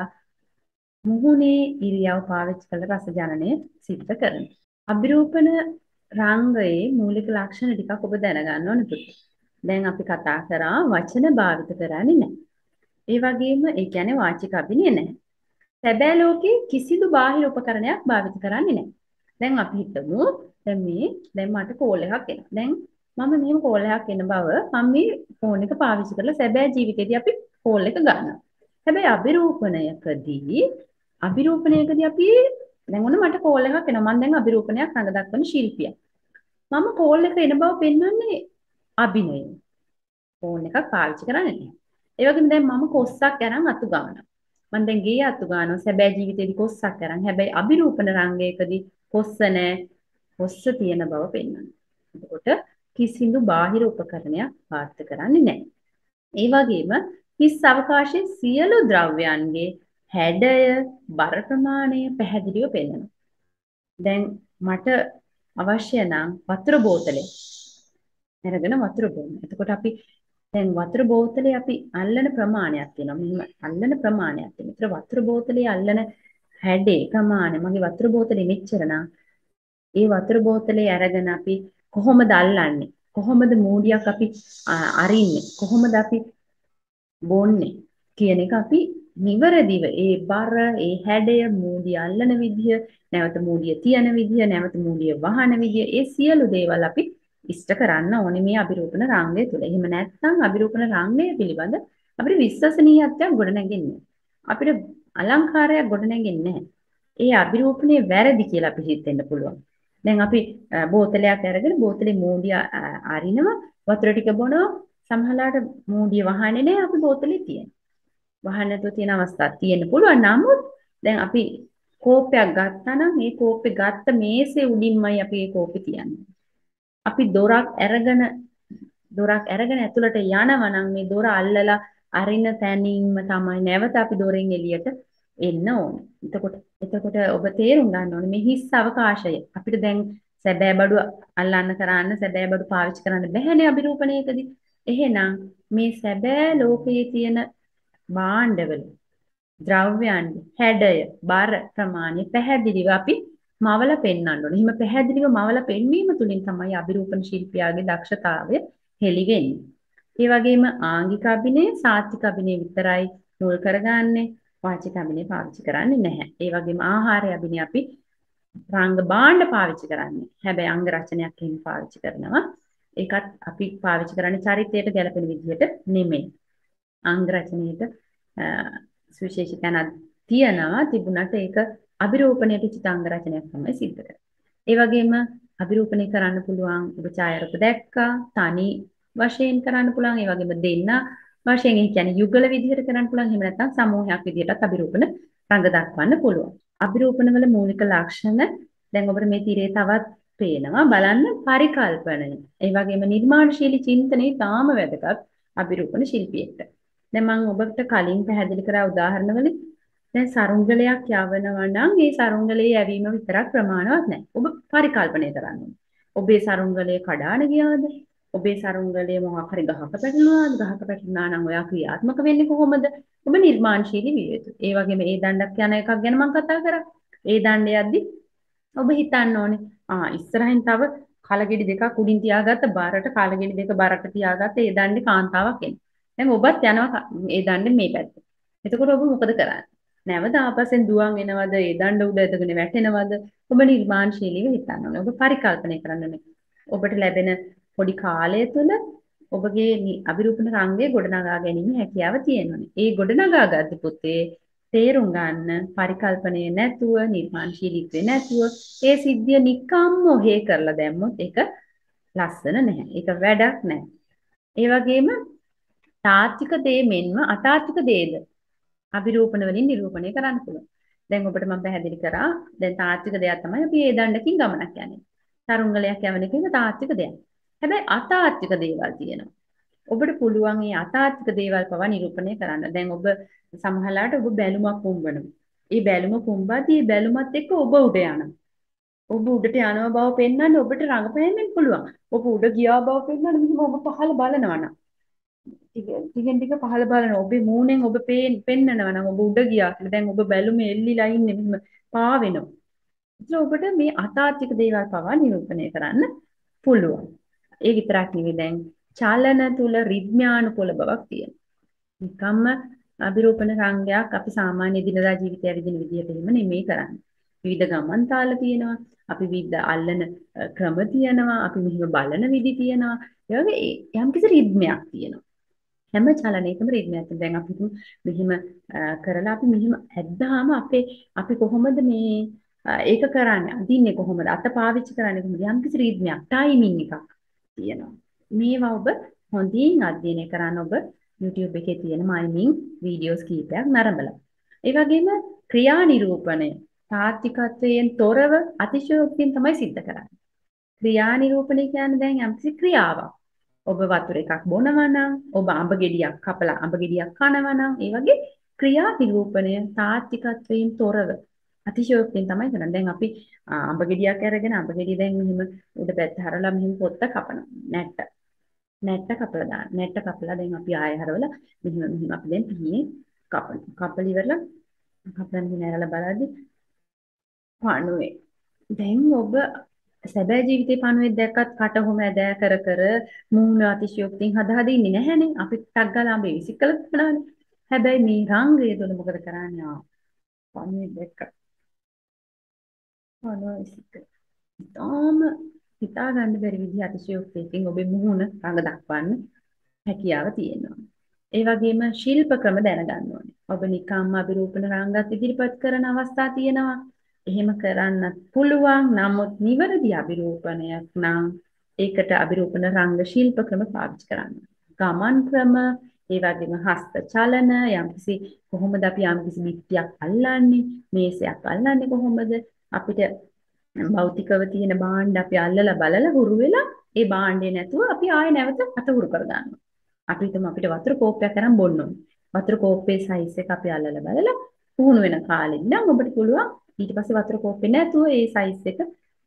මුහුණේ ඉරියව් පාවිච්චි කළ රස ජනනය සිද්ධ කරනවා. අභිරූපණ රංගයේ මූලික ලක්ෂණ ටිකක් ඔබ දැනගන්න ඕන පුතේ. දැන් අපි කතා කරා වචන භාවිත කරන්නේ නැහැ. ඒ වගේම ඒ කියන්නේ වාචික අභිනය නැහැ. සැබෑ ලෝකේ කිසිදු බාහිර උපකරණයක් භාවිත කරන්නේ නැහැ. දැන් අපි හිතමු දැන් මේ දැන් මට කෝල් එකක් එනවා. දැන් මම මෙහෙම කෝල් එකක් එන බව මම මේ ෆෝන් එක පාවිච්චි කරලා සැබෑ ජීවිතේදී අපි කෝල් එක ගන්නවා. හැබැයි අභිරූපණයකදී අභිරූපණයකදී අපි දැන් ඔන්න මට කෝල් එකක් එනවා. මම දැන් අභිරූපණයක් රඟ දක්වන ශිල්පියෙක්. මම කෝල් එක එන බව පෙන්වන්නේ අභිනය. ෆෝන් එකක් පාවිච්චි කරන්නේ නැහැ. ඒ වගේම දැන් මම කොස්සක් අරන් අතු ගන්නවා. මම දැන් ගේ අතු ගන්නවා සැබෑ ජීවිතේදී කොස්සක් අරන්. හැබැයි අභිරූපණ රංගයකදී කොස්ස නැහැ. කොස්ස තියෙන බව පෙන්වනවා. එතකොට කිසිදු බාහිර උපකරණයක් පාවිච්චි කරන්නේ නැහැ. ඒ වගේම හිස් අවකාශයේ සියලු ද්‍රව්‍යයන්ගේ හැඩය, බර ප්‍රමාණය පැහැදිලිව පෙන්වනවා. දැන් මට අවශ්‍ය නම් වතුර බෝතලයක් අරගෙන වතුර බොන්න. එතකොට අපි දැන් වතුර බෝතලේ අපි අල්ලන ප්‍රමාණයක් තියෙනවා. මෙහෙම අල්ලන ප්‍රමාණයක් තියෙනවා. ඒතර වතුර බෝතලේ අල්ලන හැඩේ ප්‍රමාණය මගේ වතුර බෝතලේ මෙච්චර නම් ඒ වතුර බෝතලේ අරගෙන අපි කොහොමද අල්ලන්නේ? කොහොමද මූඩියක් අපි අරින්නේ? කොහොමද අපි බොන්නේ කියන එක අපි නිවැරදිව ඒ බර, ඒ හැඩය, මූඩිය අල්ලන විදිය, නැවත මූඩිය තියන විදිය, නැවත මූඩිය වහන විදිය, ඒ සියලු දේවල් අපි ඉෂ්ට කරන්න ඕනේ මේ අභිරූපණ රංගය තුළ. එහෙම නැත්නම් අභිරූපණ රංගය පිළිබඳ අපිට විශ්වසනීයත්වයක් ගොඩනැගෙන්නේ අපිට අලංකාරයක් ගොඩනැගෙන්නේ නැහැ. ඒ අභිරූපණය වැරදි කියලා අපි හිතෙන්න පුළුවන්. දැන් අපි බෝතලයක් අරගෙන බෝතලේ මූඩිය අරිනවා, වතුර ටික බොනවා, සමහරවිට මූඩිය වහන්නේ නැහැ, අපි බෝතලේ තියෙන. වහන්න නැතුව තියෙන අවස්ථාවක් තියෙන්න පුළුවන්. නමුත් දැන් අපි කෝපයක් ගත්තා නම් මේ කෝපේ ගත්ත මේසේ උඩින්මයි අපි මේ කෝපේ තියන්නේ. අපි දොරක් අරගෙන දොරක් අරගෙන ඇතුළට යනවා නම් මේ දොර අල්ලලා අරින තැනින්ම තමයි නැවත අපි දොරෙන් එළියට එන්න ඕනේ. එතකොට එතකොට ඔබ තේරුම් ගන්න ඕනේ මේ හිස් අවකාශය අපිට දැන් සැබෑ බඩු අල්ලන්න කරන්න සැබෑ බඩු පාවිච්චි කරන්න බැහැනේ අභිරූපණයකදී. එහෙනම් මේ සැබෑ ලෝකයේ තියෙන භාණ්ඩවල ද්‍රව්‍යයන් හැඩය බර ප්‍රමාණය පැහැදිලිව අපි මවල පෙන්වන්න ඕනේ. එහෙම පැහැදිලිව මවල පෙන්වීම තුළින් තමයි අභිරූපණ ශිල්පියාගේ දක්ෂතාවය හෙළි වෙන්නේ. ඒ වගේම ආංගික අභිනය, සාත්වික අභිනය විතරයි මුල් කරගන්නේ. වාචික අභිනය පාවිච්චි කරන්නේ නැහැ. ඒ වගේම ආහාරය අභිනය අපි රංග භාණ්ඩ පාවිච්චි කරන්නේ. හැබැයි අංග රචනයක් එහෙම පාවිච්චි කරනවා. ඒකත් අපි පාවිච්චි කරන්නේ චරිතයට ගැලපෙන විදිහට නෙමෙයි. අංග රචනයේට සුවිශේෂීකරණ තියනවා තිබුණාට ඒක අභිරූපණයට චිතාංග රචනයක් තමයි සිද්ධ කරන්නේ. ඒ වගේම අභිරූපණය කරන්න පුළුවන් ඔබ ඡායාරූප දැක්කා තනි වශයෙන් කරන්න පුළුවන්. ඒ වගේම දෙන්න වශයෙන් ඒ කියන්නේ යුගල විදිහට කරන්න පුළුවන්. එහෙම නැත්නම් සමූහයක් විදිහටත් අභිරූපණ රංග දක්වන්න පුළුවන්. අභිරූපණ වල මූලික ලක්ෂණ දැන් ඔබට මේ තිරේ තවත් පේනවා. බලන්න පරිකල්පනය. ඒ වගේම නිර්මාණශීලී චින්තනයේ තාම වැදගත් අභිරූපණ ශිල්පියෙක්ට. දැන් මම ඔබට කලින් පැහැදිලි කරා උදාහරණවලින් දැන් සරුංගලයක් යවනවා නම් ඒ සරුංගලයේ යැවීම විතරක් ප්‍රමාණවත් නැහැ. ඔබ පරිකල්පනය කරන්න ඕනේ. ඔබේ සරුංගලය කඩාන ගියාද? ඔබේ සරුංගලය මොකක් හරි ගහක පැටලුණාද? ගහක පැටලුණා නම් ඔයා ක්‍රියාත්මක වෙන්නේ කොහොමද? ඔබ නිර්මාණශීලී විය යුතුයි. ඒ වගේම ඒ දණ්ඩක් යන එකක් ගැන මම කතා කරා. ඒ දණ්ඩ යද්දි ඔබ හිතන්න ඕනේ ආ ඉස්සරහින් තව කලගෙඩි දෙකක් උඩින් තියාගත්ත බරට කලගෙඩි දෙක බරට තියාගත්ත ඒ දණ්ඩේ කාන්තාවක් එන්නේ. දැන් ඔබත් යනවා ඒ දණ්ඩේ මේ පැත්තට. එතකොට ඔබ මොකද කරන්නේ? නැවත ආපස්සෙන් දුවන් එනවද? ඒ දණ්ඩ උඩ එතගෙන වැටෙනවද? ඔබ නිර්මාණශීලීව හිතන්න ඕනේ. ඔබ පරිකල්පනය කරන්න ඕනේ. ඔබට ලැබෙන පොඩි කාලය තුළ ඔබගේ අභිරූපණ රංගය ගොඩනගා ගැනීම හැකියාව තියෙනවානේ. ඒ ගොඩනගා ගත්ත පුතේ තේරුම් ගන්න පරිකල්පනය නැතුව නිර්මාණශීලීත්වය නැතුව ඒ සිද්ධිය නිකම්ම ඔහේ කරලා දැම්මොත් ඒක ලස්සන නැහැ. ඒක වැඩක් නැහැ. ඒ වගේම තාත්වික දේ මෙන්ම අතාත්වික දේද අභිරූපණ වලින් නිරූපණය කරන්න පුළුවන්. දැන් ඔබට මම පැහැදිලි කරා දැන් තාත්වික දෙයක් තමයි අපි ඒ දණ්ඩකින් ගමනක් යන්නේ. තරුංගලයක් යවන එක තාත්වික දෙයක්. හැබැයි අතාත්වික දේවල් තියෙනවා. ඔබට පුළුවන් මේ අතාත්වික දේවල් පවා නිරූපණය කරන්න. දැන් ඔබ සමහරලාට ඔබ බැලුමක් පුම්බනවා. ඒ බැලුම පුම්බද්දී ඒ බැලුමත් එක්ක ඔබ උඩ යනවා. ඔබ උඩට යනවා බව පෙන්වන්න ඔබට රඟපෑමෙන් පුළුවන්. ඔබ උඩ ගියා බව පෙන්වන්න මෙහෙම ඔබ පහළ බලනවා නම්. ටිකෙන් ටික පහළ බලනවා. ඔබේ මූණෙන් ඔබ පෙන්නනවා නම් ඔබ උඩ ගියා කියලා. දැන් ඔබ බැලුමේ එල්ලිලා ඉන්නේ මෙහෙම පා වෙනවා. ඒත් ඔබට මේ අතාර්ථික දේවල් පවා නිරූපණය කරන්න පුළුවන්. ඒ විතරක් නෙවෙයි දැන් චලන තුල රිද්මයානුකූල බවක් තියෙනවා. නිකම්ම අභිරූපණ රංගයක් අපි සාමාන්‍ය දිනදා ජීවිතය විදින විදිහට එහෙම නෙමෙයි කරන්නේ. විවිධ ගමන් තාල තියෙනවා. අපි විවිධ අල්ලන ක්‍රම තියෙනවා. අපි මෙහෙම බලන විදි තියෙනවා. ඒ වගේ යම්කිසි රිද්මයක් තියෙනවා. හැම චලනයකම රිද්මයක් තියෙනවා. දැන් අපි මෙහෙම කරලා අපි මෙහෙම ඇද්දාම අපේ අපි කොහොමද මේ ඒක කරන්නේ? අදින්නේ කොහොමද? අත පාවිච්චි කරන්නේ කොහොමද? යම්කිසි රිද්මයක්, ටයිමින් එකක් තියෙනවා. මේවා ඔබ හොඳින් අධ්‍යයනය කරන්න ඔබ YouTube එකේ තියෙන මයිමින් වීඩියෝස් කීපයක් නරඹලා. ඒ වගේම ක්‍රියා නිරූපණය තාත්විකත්වයෙන් තොරව අතිශයෝක්තියෙන් තමයි සිද්ධ කරන්නේ. ක්‍රියා නිරූපණය කියන්නේ දැන් යම්කිසි ක්‍රියාවක්. ඔබ වතුර එකක් බොනවා නම්, ඔබ අඹ ගෙඩියක් කපලා අඹ ගෙඩියක් කනවා නම්, ඒ වගේ ක්‍රියා නිරූපණය තාත්විකත්වයෙන් තොරව අතිශයෝක්තියෙන් තමයි කරන්නේ. දැන් අපි අඹ ගෙඩියක් අරගෙන අඹ ගෙඩිය දැන් මෙහෙම උඩ පැත්ත හරවලා මෙහෙම පොත්ත කපනවා. නැට්ට. නැට්ට කපලා දාන්න. නැට්ට කපලා දැන් අපි ආය හරවලා මෙහෙම මෙහෙම අපි දැන් පිහින් කපන. කපලි ඉවරලා කපලන් දිනරලා බලද්දි පණුවේ. දැන් ඔබ සැබෑ ජීවිතේ පණුවේ දැක්කත් කට හොම ඇදෑ කර කර මූණ අතිශයෝක්තියෙන් හදා හදා ඉන්නේ නැහනේ. අපි ටක් ගාලා අඹේ විසිකල කරනවානේ. හැබැයි මේ රංගය තුළ මොකද කරන්නේ? ආ පණුවේ දැක්ක. පණුව විසිකල. තාම හිතා ගන්න බැරි විදිහ අතිශයෝක්තියකින් ඔබේ මුහුණ රඟ දක්වන්න හැකියාව තියෙනවා. ඒ වගේම ශිල්ප ක්‍රම දැනගන්න ඕනේ. ඔබ නිකම්ම අභිරූපණ රංගත් ඉදිරිපත් කරන අවස්ථා තියෙනවා. එහෙම කරන්න පුළුවන්. නමුත් නිවැරදි අභිරූපණයක් නම් ඒකට අභිරූපණ රංග ශිල්ප ක්‍රම පාවිච්චි කරන්න. ගමන් ක්‍රම, ඒ වගේම හස්ත චලන, යම්කිසි කොහොමද අපි යම්කිසි බිත්තියක් අල්ලන්නේ, මේසයක් අල්ලන්නේ කොහොමද? අපිට භෞතිකව තියෙන භාණ්ඩ අපි අල්ලලා බලලා හුරු වෙලා ඒ භාණ්ඩේ නැතුව අපි ආයෙ නැවත අත හුරු කරගන්නවා. අපි හිතමු අපිට වතුර කෝප්පයක් අරන් බොන්න ඕනේ. වතුර කෝප්පේ සයිස් එක අපි අල්ලලා බලලා පුහුණු වෙන කාලෙ ඉඳන් ඔබට පුළුවන් ඊට පස්සේ වතුර කෝප්පේ නැතුව ඒ සයිස් එක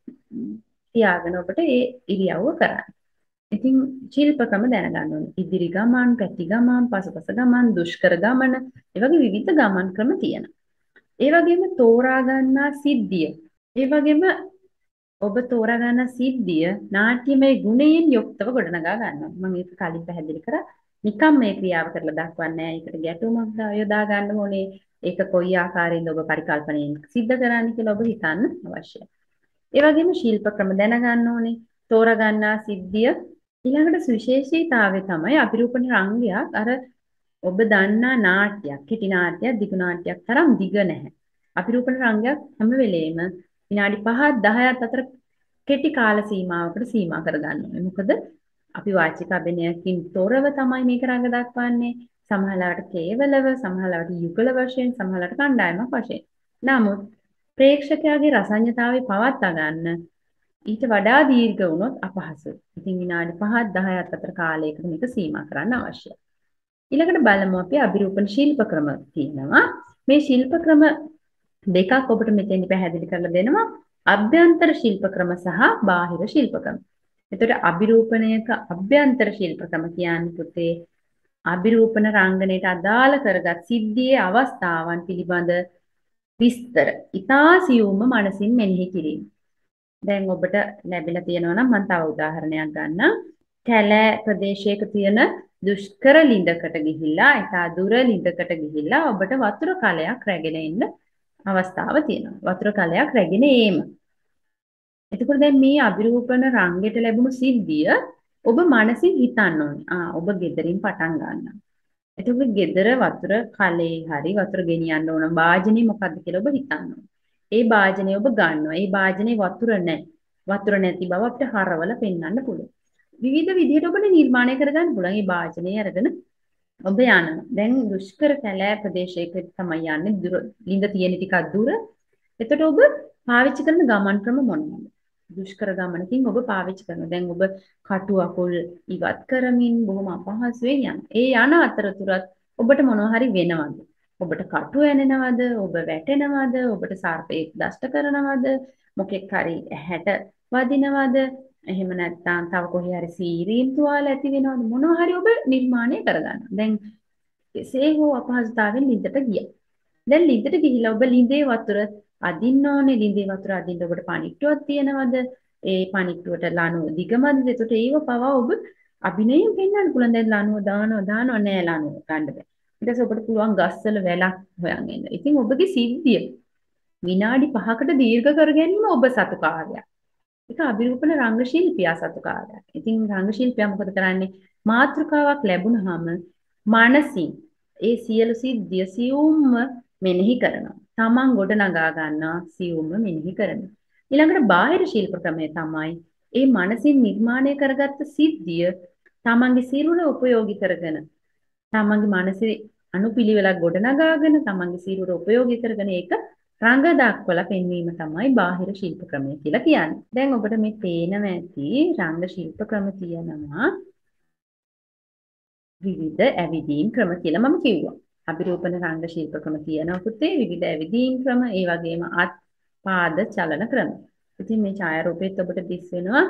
තියාගෙන ඔබට ඒ ඉරියව්ව කරන්න. ඉතින් ශිල්ප ක්‍රම දැනගන්න ඕනේ. ඉදිරි ගමන්, පැති ගමන්, පසුපස ගමන්, දුෂ්කර ගමන, ඒ වගේ විවිධ ගමන් ක්‍රම තියෙනවා. ඒ වගේම තෝරා ගන්නා සිද්ධිය. ඒ වගේම ඔබ තෝරා ගන්න සිද්ධිය නාට්‍යමය ගුණයෙන් යුක්තව ගොඩනගා ගන්නවා. මම ඒක කලින් පැහැදිලි කරා. නිකම් මේ ක්‍රියාව කරලා දක්වන්නේ නැහැ. ඒකට ගැටුමක් යොදා ගන්න ඕනේ. ඒක කොයි ආකාරයෙන්ද ඔබ පරිකල්පනයෙන් සිද්ධ කරන්නේ කියලා ඔබ හිතන්න අවශ්‍යයි. ඒ වගේම ශිල්ප ක්‍රම දැනගන්න ඕනේ. තෝරා ගන්නා සිද්ධිය ඊළඟට සුවිශේෂීතාවය තමයි අභිරූපණ රංගයක් අර ඔබ දන්නා නාට්‍යයක්, කෙටි නාට්‍යයක්, දිගු නාට්‍යයක් තරම් දිග නැහැ. අභිරූපණ රංගයක් හැම වෙලේම විනාඩි පහක් දහයක් අතර කෙටි කාල සීමාවකට සීමා කරගන්න ඕනේ. මොකද අපි වාචික අභිනයකින් තොරව තමයි මේක රඟ දක්වන්නේ. සමහරවිට කේවලව, සමහරවිට යුගල වශයෙන්, සමහරවිට කණ්ඩායමක් වශයෙන්. නමුත් ප්‍රේක්ෂකයාගේ රසඥතාවය පවත්වා ගන්න ඊට වඩා දීර්ඝ වුණොත් අපහසුයි. ඉතින් විනාඩි පහක් දහයක් අතර කාලයකට මේක සීමා කරන්න අවශ්‍යයි. ඊළඟට බලමු අපි අභිරූපණ ශිල්ප ක්‍රම තියෙනවා. මේ ශිල්ප ක්‍රම දෙකක් ඔබට මෙතෙන්දි පැහැදිලි කරලා දෙනවා. අභ්‍යන්තර ශිල්ප ක්‍රම සහ බාහිර ශිල්ප ක්‍රම. එතකොට අභිරූපණයක අභ්‍යන්තර ශිල්ප ක්‍රම කියන්නේ පුතේ අභිරූපණ රංගනයට අදාළ කරගත් සිද්ධියේ අවස්ථාවන් පිළිබඳ විස්තර. ඊතා සියුම්ම මනසින් මෙනෙහි කිරීම. දැන් ඔබට ලැබිලා තියෙනවා නම් මම තව උදාහරණයක් ගන්නම්. කැලෑ ප්‍රදේශයක තියෙන දුෂ්කර ලිඳකට ගිහිල්ලා, ඊට දුර ලිඳකට ගිහිල්ලා ඔබට වතුර කලයක් රැගෙන ඉන්න අවස්ථාව තියෙනවා. වතුර කලයක් රැගෙන ඒම. එතකොට දැන් මේ අභිරූපණ රංගයට ලැබුණු සිද්ධිය ඔබ මනසින් හිතන්න ඕනේ. ආ ඔබ ගෙදරින් පටන් ගන්නවා. එතකොට ගෙදර වතුර කලේ හරි වතුර ගෙනියන්න ඕන වාජනේ මොකද්ද කියලා ඔබ හිතන්න ඕනේ. ඒ වාජනේ ඔබ ගන්නවා. ඒ වාජනේ වතුර නැහැ. වතුර නැති බව අපිට හරවල පෙන්වන්න පුළුවන්. විවිධ විදිහට ඔබට නිර්මාණය කරගන්න පුළුවන්. මේ වාජනේ අරගෙන ඔබ යනවා. දැන් දුෂ්කර කැලෑ ප්‍රදේශයක තමයි යන්නේ. දුර ලිඳ තියෙන ටිකක් දුර. එතකොට ඔබ පාවිච්චි කරන ගමන් ක්‍රම මොනවද? දුෂ්කර ගමනකින් ඔබ පාවිච්චි කරනවා. දැන් ඔබ කටු අකුල් ඉවත් කරමින් බොහොම අපහසුවෙන් යනවා. ඒ යන අතරතුරත් ඔබට මොනවා හරි වෙනවද? ඔබට කටු ඇනෙනවද? ඔබ වැටෙනවද? ඔබට සර්පෙක් දෂ්ට කරනවද? මොකෙක් හරි ඇහැට වදිනවද? එහෙම නැත්නම් තව කොහේ හරි සීරීම් තුවාල ඇති වෙනවද? මොනවා හරි ඔබ නිර්මාණය කරගන්න. දැන් කෙසේ හෝ අපහසුතාවෙන් ලිඳට ගියා. දැන් ලිඳට ගිහිලා ඔබ ලිඳේ වතුර අදින්න ඕනේ. ලිඳේ වතුර අදින්න ඔබට පණිට්ටුවක් තියනවද? ඒ පණිට්ටුවට ලණුව දිගමද? එතකොට ඒව පවා ඔබ අභිනයෙන් පෙන්වන්න පුළුවන්. දැන් ලණුව දානවා දානවා නෑ ලණුව ගන්න බෑ. ඊට පස්සේ ඔබට පුළුවන් ගස්වල වැලක් හොයන් එන්න. ඉතින් ඔබගේ සිද්ධිය විනාඩි පහකට දීර්ඝ කර ගැනීම ඔබ සතු කාර්යයක්. ඒක අභිරූපණ රංග ශිල්පියා සතු කාර්යයක්. ඉතින් රංග ශිල්පියා මොකද කරන්නේ? මාතෘකාවක් ලැබුණාම මානසින් ඒ සියලු සිද්ධිය සියුම්ම මෙනෙහි කරනවා. තමන් ගොඩ නගා ගන්නවා සියුම්ම මෙනෙහි කරනවා. ඊළඟට බාහිර ශිල්ප ක්‍රමය තමයි ඒ මානසින් නිර්මාණය කරගත්ත සිද්ධිය තමන්ගේ සිරුර උපයෝගී කරගෙන තමන්ගේ මානසික අනුපිළිවෙලක් ගොඩනගාගෙන තමන්ගේ සිරුර උපයෝගී කරගෙන ඒක රංග දක්වලා පෙන්වීම තමයි බාහිර ශිල්ප ක්‍රමය කියලා කියන්නේ. දැන් ඔබට මේ පේනම ඇති රංග ශිල්ප ක්‍රම තියෙනවා. විවිධ ඇවිදීම් ක්‍රම කියලා මම කිව්වා. අභිරූපණ රංග ශිල්ප ක්‍රම තියෙනවා පුතේ. විවිධ ඇවිදීම් ක්‍රම, ඒ වගේම අත් පාද චලන ක්‍රම. ඉතින් මේ ඡායාරූපෙත් ඔබට දිස් වෙනවා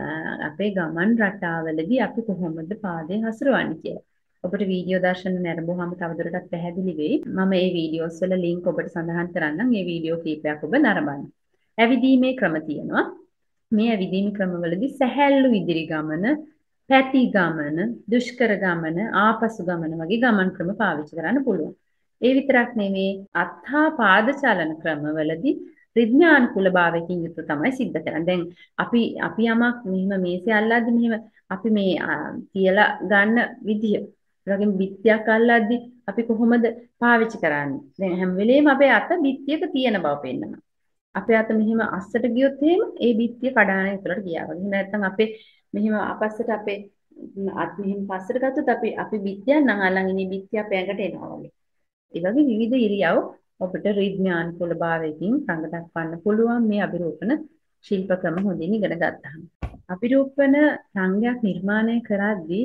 අපේ ගමන් රටාවලදී අපි කොහොමද පාදේ හසුරවන්නේ කියලා. ඔබට වීඩියෝ දර්ශන නැරඹුවාම තවදුරටත් පැහැදිලි වෙයි. මම මේ වීඩියෝස් වල ලින්ක් ඔබට සඳහන් කරන්නම්. මේ වීඩියෝ කීපයක් ඔබ නරඹන්න. ඇවිදීමේ ක්‍රම තියෙනවා. මේ ඇවිදීම් ක්‍රමවලදී සැහැල්ලු ඉදිරි ගමන, පැති ගමන, දුෂ්කර ගමන, ආපසු ගමන වගේ ගමන් ක්‍රම පාවිච්චි කරන්න පුළුවන්. ඒ විතරක් නෙමෙයි අත්හා පාද චලන ක්‍රමවලදී රිද්මයානුකූල භාවයකින් යුක්ත තමයි සිද්ධ කරන්නේ. දැන් අපි අපි යමක් මෙහිම මේසේ අල්ලද්දි මෙහෙම අපි මේ කියලා ගන්න විදිය, ඒ වගේම බිත්තියක් අල්ලද්දි අපි කොහොමද පාවිච්චි කරන්නේ? දැන් හැම වෙලේම අපේ අත බිත්තියක තියෙන බව පෙන්නනවා. අපේ අත මෙහෙම අස්සට ගියොත් එහෙම ඒ බිත්තිය කඩාගෙන ඉතලට ගියා වගේ. එහෙම නැත්නම් අපේ මෙහෙම අපස්සට අපේ අත් මෙහෙම පස්සට ගත්තොත් අපි අපි බිත්තියක් නම් අල්ලන් ඉන්නේ බිත්තිය අපේ ඇඟට එනවා වගේ. ඒ වගේ විවිධ ඉරියව් ඔබට රිද්මයානුකූල භාවයකින් රඟ දක්වන්න පුළුවන් මේ අභිරූපණ ශිල්ප ක්‍රම හොඳින් ඉගෙන ගත්තාම. අභිරූපණ රංගයක් නිර්මාණය කරද්දී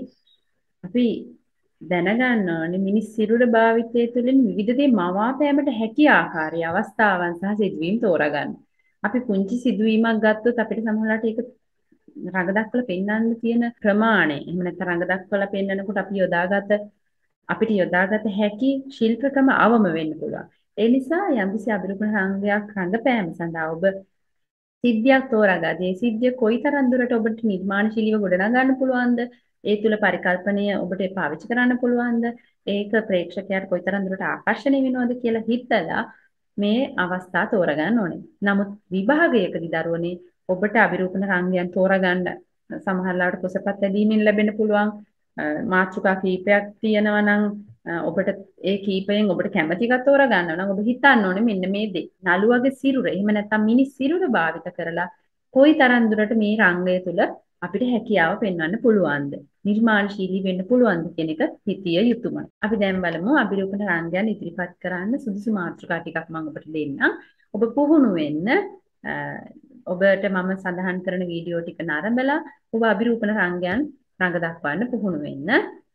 අපි දැනගන්න ඕනේ මිනිස් සිරුර භාවිතය තුළින් විවිධ දේ මවාපෑමට හැකි ආකාරය අවස්ථාවන් සහ සිදුවීම් තෝරගන්න. අපි පුංචි සිදුවීමක් ගත්තොත් අපිට සමහරවිට ඒක රඟ දක්වලා පෙන්වන්න තියෙන ප්‍රමාණය එහෙම නැත්නම් රඟ දක්වලා පෙන්වනකොට අපි යොදාගත අපිට යොදාගත හැකි ශිල්ප ක්‍රම අවම වෙන්න පුළුවන්. ඒ නිසා යම්කිසි අභිරූපණ රංගයක් රඟපෑම සඳහා ඔබ සිද්ධියක් තෝරාගන්න. ඒ සිද්ධිය කොයිතරම් දුරට ඔබට නිර්මාණශීලීව ගොඩනගන්න පුළුවන්ද? ඒ තුල පරිකල්පනය ඔබට පාවිච්චි කරන්න පුළුවන්ද? ඒක ප්‍රේක්ෂකයාට කොයිතරම් දුරට ආකර්ෂණීය වෙනවද කියලා හිතලා මේ අවස්ථා තෝරගන්න ඕනේ. නමුත් විභාගයකදී දරුවනේ ඔබට අභිරූපණ රංගයන් තෝරගන්න සමහරවිට කුසපත් ඇදීමෙන් ලැබෙන්න පුළුවන් මාතෘකා කීපයක් තියෙනවා නම් ඔබට ඒ කීපයෙන් ඔබට කැමති එකක් තෝරගන්න නම් ඔබ හිතන්න ඕනේ මෙන්න මේ දේ. නළුවගේ සිරුර එහෙම නැත්නම් මිනිස් සිරුර භාවිත කරලා කොයිතරම් දුරට මේ රංගය තුල අපිට හැකියාව පෙන්වන්න පුළුවන්ද? නිර්මාණශීලී වෙන්න පුළුවන්ද කියන එක හිතිය යුතුමයි. අපි දැන් බලමු අභිරූපණ රංගයන් ඉදිරිපත් කරන්න සුදුසු මාතෘකා ටිකක් මම ඔබට දෙන්නම්. ඔබ පුහුණු වෙන්න ඔබට මම සඳහන් කරන වීඩියෝ ටික නරඹලා ඔබ අභිරූපණ රංගයන් රඟ දක්වන්න පුහුණු වෙන්න.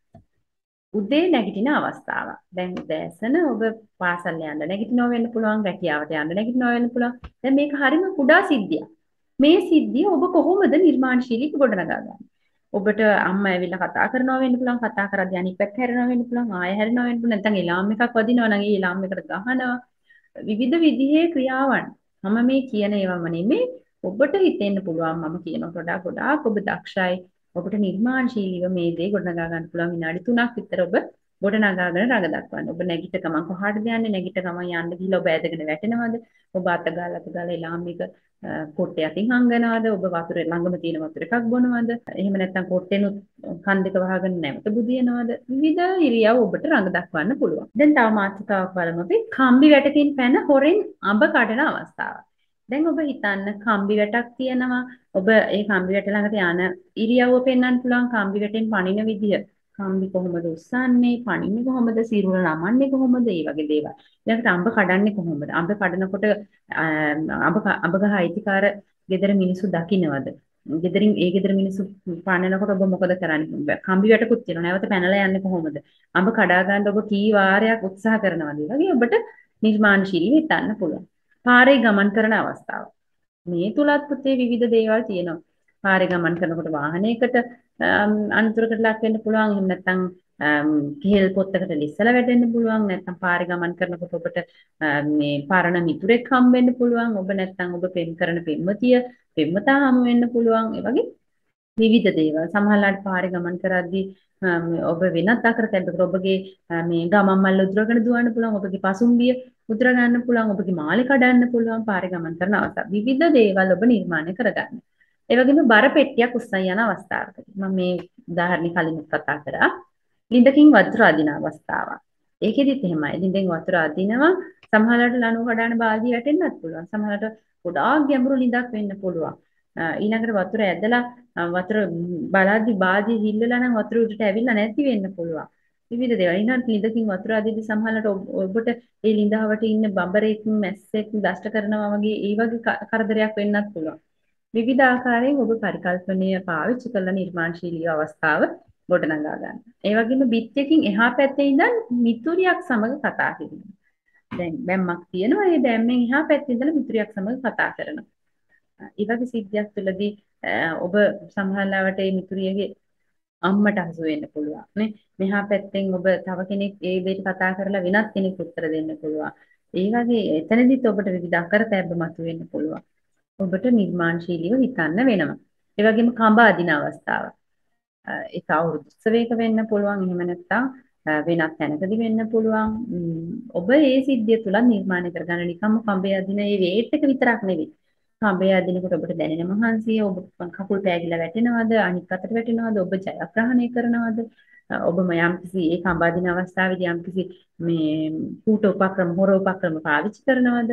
උදේ නැගිටින අවස්ථාව. දැන් උදෑසන ඔබ පාසල් යන්න නැගිටිනවා වෙන්න පුළුවන්, රැකියාවට යන්න නැගිටිනවා වෙන්න පුළුවන්. දැන් මේක හරිම කුඩා සිද්ධියක්. මේ සිද්ධිය ඔබ කොහොමද නිර්මාණශීලීව ගොඩනගාගන්නේ? ඔබට අම්මා ඇවිල්ලා කතා කරනවා වෙන්න පුළුවන්, කතා කරද්දී අනිත් පැත්ත හැරෙනවා වෙන්න පුළුවන්, ආයෙ හැරෙනවා වෙන්න පුළුවන්, නැත්නම් එලාම් එකක් වදිනවා නම් ඒ එලාම් එකට ගහනවා. විවිධ විදිහේ ක්‍රියාවන්. මම මේ කියන ඒවාම නෙමෙයි ඔබට හිතෙන්න පුළුවන් මම කියනකට වඩා ගොඩාක් ඔබ දක්ෂයි. ඔබට නිර්මාණශීලීව මේ දේ ගොඩනගා ගන්න පුළුවන්. විනාඩි තුනක් විතර ඔබ ගොඩනගාගෙන රඟ දක්වන්න. ඔබ නැගිට ගමන් කොහාටද යන්නේ? නැගිට ගමන් යන්න ගිහලා ඔබ ඇදගෙන වැටෙනවද? ඔබ අත ගාලා අත ගාලා එලාම් එක කොට්ටේ අතින් හංගනවද? ඔබ වතුරේ ළඟම තියෙන වතුර එකක් බොනවද? එහෙම නැත්නම් කොට්ටේනුත් කන් දෙක වහගෙන නැවත බුදිනවද? විවිධ ඉරියව් ඔබට රඟ දක්වන්න පුළුවන්. දැන් තව මාතෘකාවක් බලමු අපි. කම්බි වැටකින් පැන හොරෙන් අඹ කඩන අවස්ථාව. දැන් ඔබ හිතන්න කම්බි වැටක් තියෙනවා. ඔබ ඒ කම්බි වැට ළඟට යන ඉරියව්ව පෙන්වන්න පුළුවන්. කම්බි වැටෙන් පනින විදිය. කම්බි කොහොමද උස්සන්නේ? පනින්නේ කොහොමද? සිරුර නමන්නේ කොහොමද? මේ වගේ දේවල්. ඊළඟට අඹ කඩන්නේ කොහොමද? අඹ කඩනකොට අඹ අඹ ගහ අයිතිකාර ගෙදර මිනිස්සු දකින්නවද? ගෙදරින් ඒ ගෙදර මිනිස්සු පන්නනකොට ඔබ මොකද කරන්නේ? කම්බි වැටකුත් තියෙනවා. නැවත පැනලා යන්නේ කොහොමද? අඹ කඩා ගන්න ඔබ කී වාරයක් උත්සාහ කරනවද? ඒ වගේ ඔබට නිර්මාණශීලීව හිතන්න පුළුවන්. පාරේ ගමන් කරන අවස්ථාව. මේ තුලත් පුතේ විවිධ දේවල් තියෙනවා. පාරේ ගමන් කරනකොට වාහනයකට අනතුරකට ලක් වෙන්න පුළුවන්. එහෙම නැත්නම් කෙහෙල් පොත්තකට ලිස්සලා වැටෙන්න පුළුවන්. නැත්නම් පාරේ ගමන් කරනකොට ඔබට මේ පරණ මිතුරෙක් හම්බ වෙන්න පුළුවන්. ඔබ නැත්නම් ඔබ පෙම් කරන පෙම්වතිය පෙම්වතා හමු වෙන්න පුළුවන්. ඒ වගේ විවිධ දේවල්. සමහරවිට පාරේ ගමන් කරද්දී ඔබ වෙනත් අකරතැබ්බකට ඔබගේ මේ ගමන් මල්ල උදුරගෙන දුවන්න පුළුවන්. ඔබගේ පසුම්බිය උදුර ගන්න පුළුවන්. ඔබගේ මාළි කඩන්න පුළුවන්. පාරේ ගමන් කරන අවස්ථා. විවිධ දේවල් ඔබ නිර්මාණය කරගන්න. ඒ වගේම බර පෙට්ටියක් උස්සන් යන අවස්ථාවකදී මම මේ උදාහරණ කලින් කතා කරා. ලිඳකින් වතුර අදින අවස්ථාවක්. ඒකෙදිත් එහෙමයි. ලිඳෙන් වතුර අදිනවා. සමහරවිට ලණුව කඩන බාල්දිය වැටෙන්නත් පුළුවන්. සමහරවිට ගොඩාක් ගැඹුරු ලිඳක් වෙන්න පුළුවන්. ඊළඟට වතුර ඇදලා වතුර බලද්දි බාල්දිය හිල්ලලා නම් වතුර උඩට ඇවිල්ලා නැති වෙන්න පුළුවන්. විවිධ දේවල්. ඊළඟට ලිඳකින් වතුර අදිද්දි සමහරවිට ඔබට ඒ ලිඳාවට ඉන්න බඹරෙක් මැස්සෙක් දෂ්ට කරනවා වගේ ඒ වගේ කරදරයක් වෙන්නත් පුළුවන්. විවිධ ආකාරයෙන් ඔබ පරිකල්පනීය පාවිච්චි කරලා නිර්මාණශීලී අවස්ථාව ගොඩනගා ගන්න. ඒ වගේම බිත්තියකින් එහා පැත්තේ ඉඳන් මිතුරියක් සමග කතා කිරීම. දැන් බැම්මක් තියෙනවා. ඒ බැම්මෙන් එහා පැත්තේ ඉඳලා මිතුරියක් සමග කතා කරනවා. ඒ වගේ සිද්ධියක් තුළදී ඔබ සමහරවිට මේ මිතුරියගේ අම්මට හසු වෙන්න පුළුවන් නේ. මෙහා පැත්තෙන් ඔබ තව කෙනෙක් ඒ දෙයට කතා කරලා වෙනත් කෙනෙක් උත්තර දෙන්න පුළුවන්. ඒ වගේ එතනදිත් ඔබට විවිධ අකරතැබ්බ මතුවෙන්න පුළුවන්. ඔබට නිර්මාණශීලීව හිතන්න වෙනවා. ඒ වගේම කඹ අදින අවස්ථාව. ඒක අවුරුදු උත්සවයක වෙන්න පුළුවන්. එහෙම නැත්නම් වෙනත් තැනකදී වෙන්න පුළුවන්. ඔබ ඒ සිද්ධිය තුල නිර්මාණය කරගන්න නිකම්ම කඹේ අදින ඒ වේට් එක විතරක් නෙවෙයි. කඹේ අදිනකොට ඔබට දැනෙන මහන්සිය, ඔබ කකුල් පෑගිලා වැටෙනවද, අනිත් අතට වැටෙනවද, ඔබ ජයග්‍රහණය කරනවද, ඔබම යම්කිසි ඒ කඹ අදින අවස්ථාවේදී යම්කිසි මේ කූට උපක්‍රම, හොර උපක්‍රම පාවිච්චි කරනවද?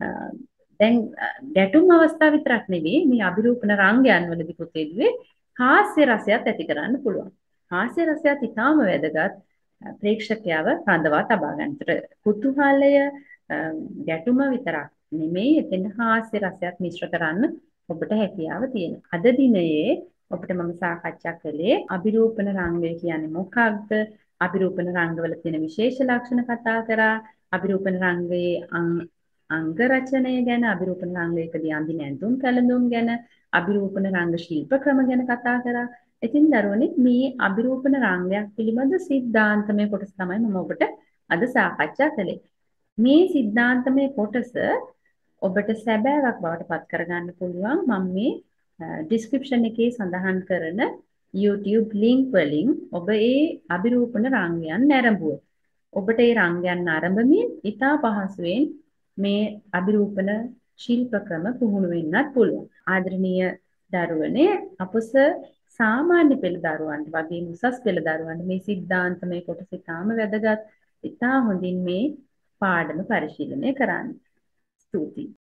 දැන් ගැටුම් අවස්ථාව විතරක් නෙවෙයි මේ අභිරූපණ රංගයන් වලදී පුතේදුවේ හාස්‍ය රසයත් ඇති කරන්න පුළුවන්. හාස්‍ය රසයත් ඉතාම වැදගත් ප්‍රේක්ෂකයව රඳවා තබා ගන්නට. කුතුහලය ගැටුම විතරක් නෙමෙයි එතෙන් හාස්‍ය රසයත් මිශ්‍ර කරන්න ඔබට හැකියාව තියෙනවා. අද දිනයේ ඔබට මම සාකච්ඡා කළේ අභිරූපණ රංගය කියන්නේ මොකක්ද? අභිරූපණ රංගවල තියෙන විශේෂ ලක්ෂණ කතා කරා. අභිරූපණ රංගයේ අංග රචනය ගැන, අභිරූපණ රංගයකදී අඳින ඇඳුම් පැළඳුම් ගැන, අභිරූපණ රංග ශිල්ප ක්‍රම ගැන කතා කරා. ඉතින් දරුවනේ මේ අභිරූපණ රංගයක් පිළිබඳ સિદ્ધාන්තමය කොටස තමයි මම ඔබට අද සාකච්ඡා කළේ. මේ સિદ્ધාන්තමය කොටස ඔබට සැබෑවක් බවට පත් කරගන්න පුළුවන් මම මේ ඩිස්ක්‍රිප්ෂන් එකේ සඳහන් කරන YouTube link වලින් ඔබ ඒ අභිරූපණ රංගයන් නැරඹුවොත් ඔබට ඒ රංගයන් ආරම්භමින් ඉතා පහසුවෙන් මේ අභිරූපණ ශිල්ප ක්‍රම පුහුණු වෙන්නත් පුළුවන්. ආදරණීය දරුවනේ අපොස සාමාන්‍ය පෙළ දරුවන්ට වගේම උසස් පෙළ දරුවන්ට මේ સિદ્ધාන්තමය කොටස ඉතාම වැදගත්. ඉතා හොඳින් මේ පාඩම පරිශීලනය කරන්න. ස්තුතියි.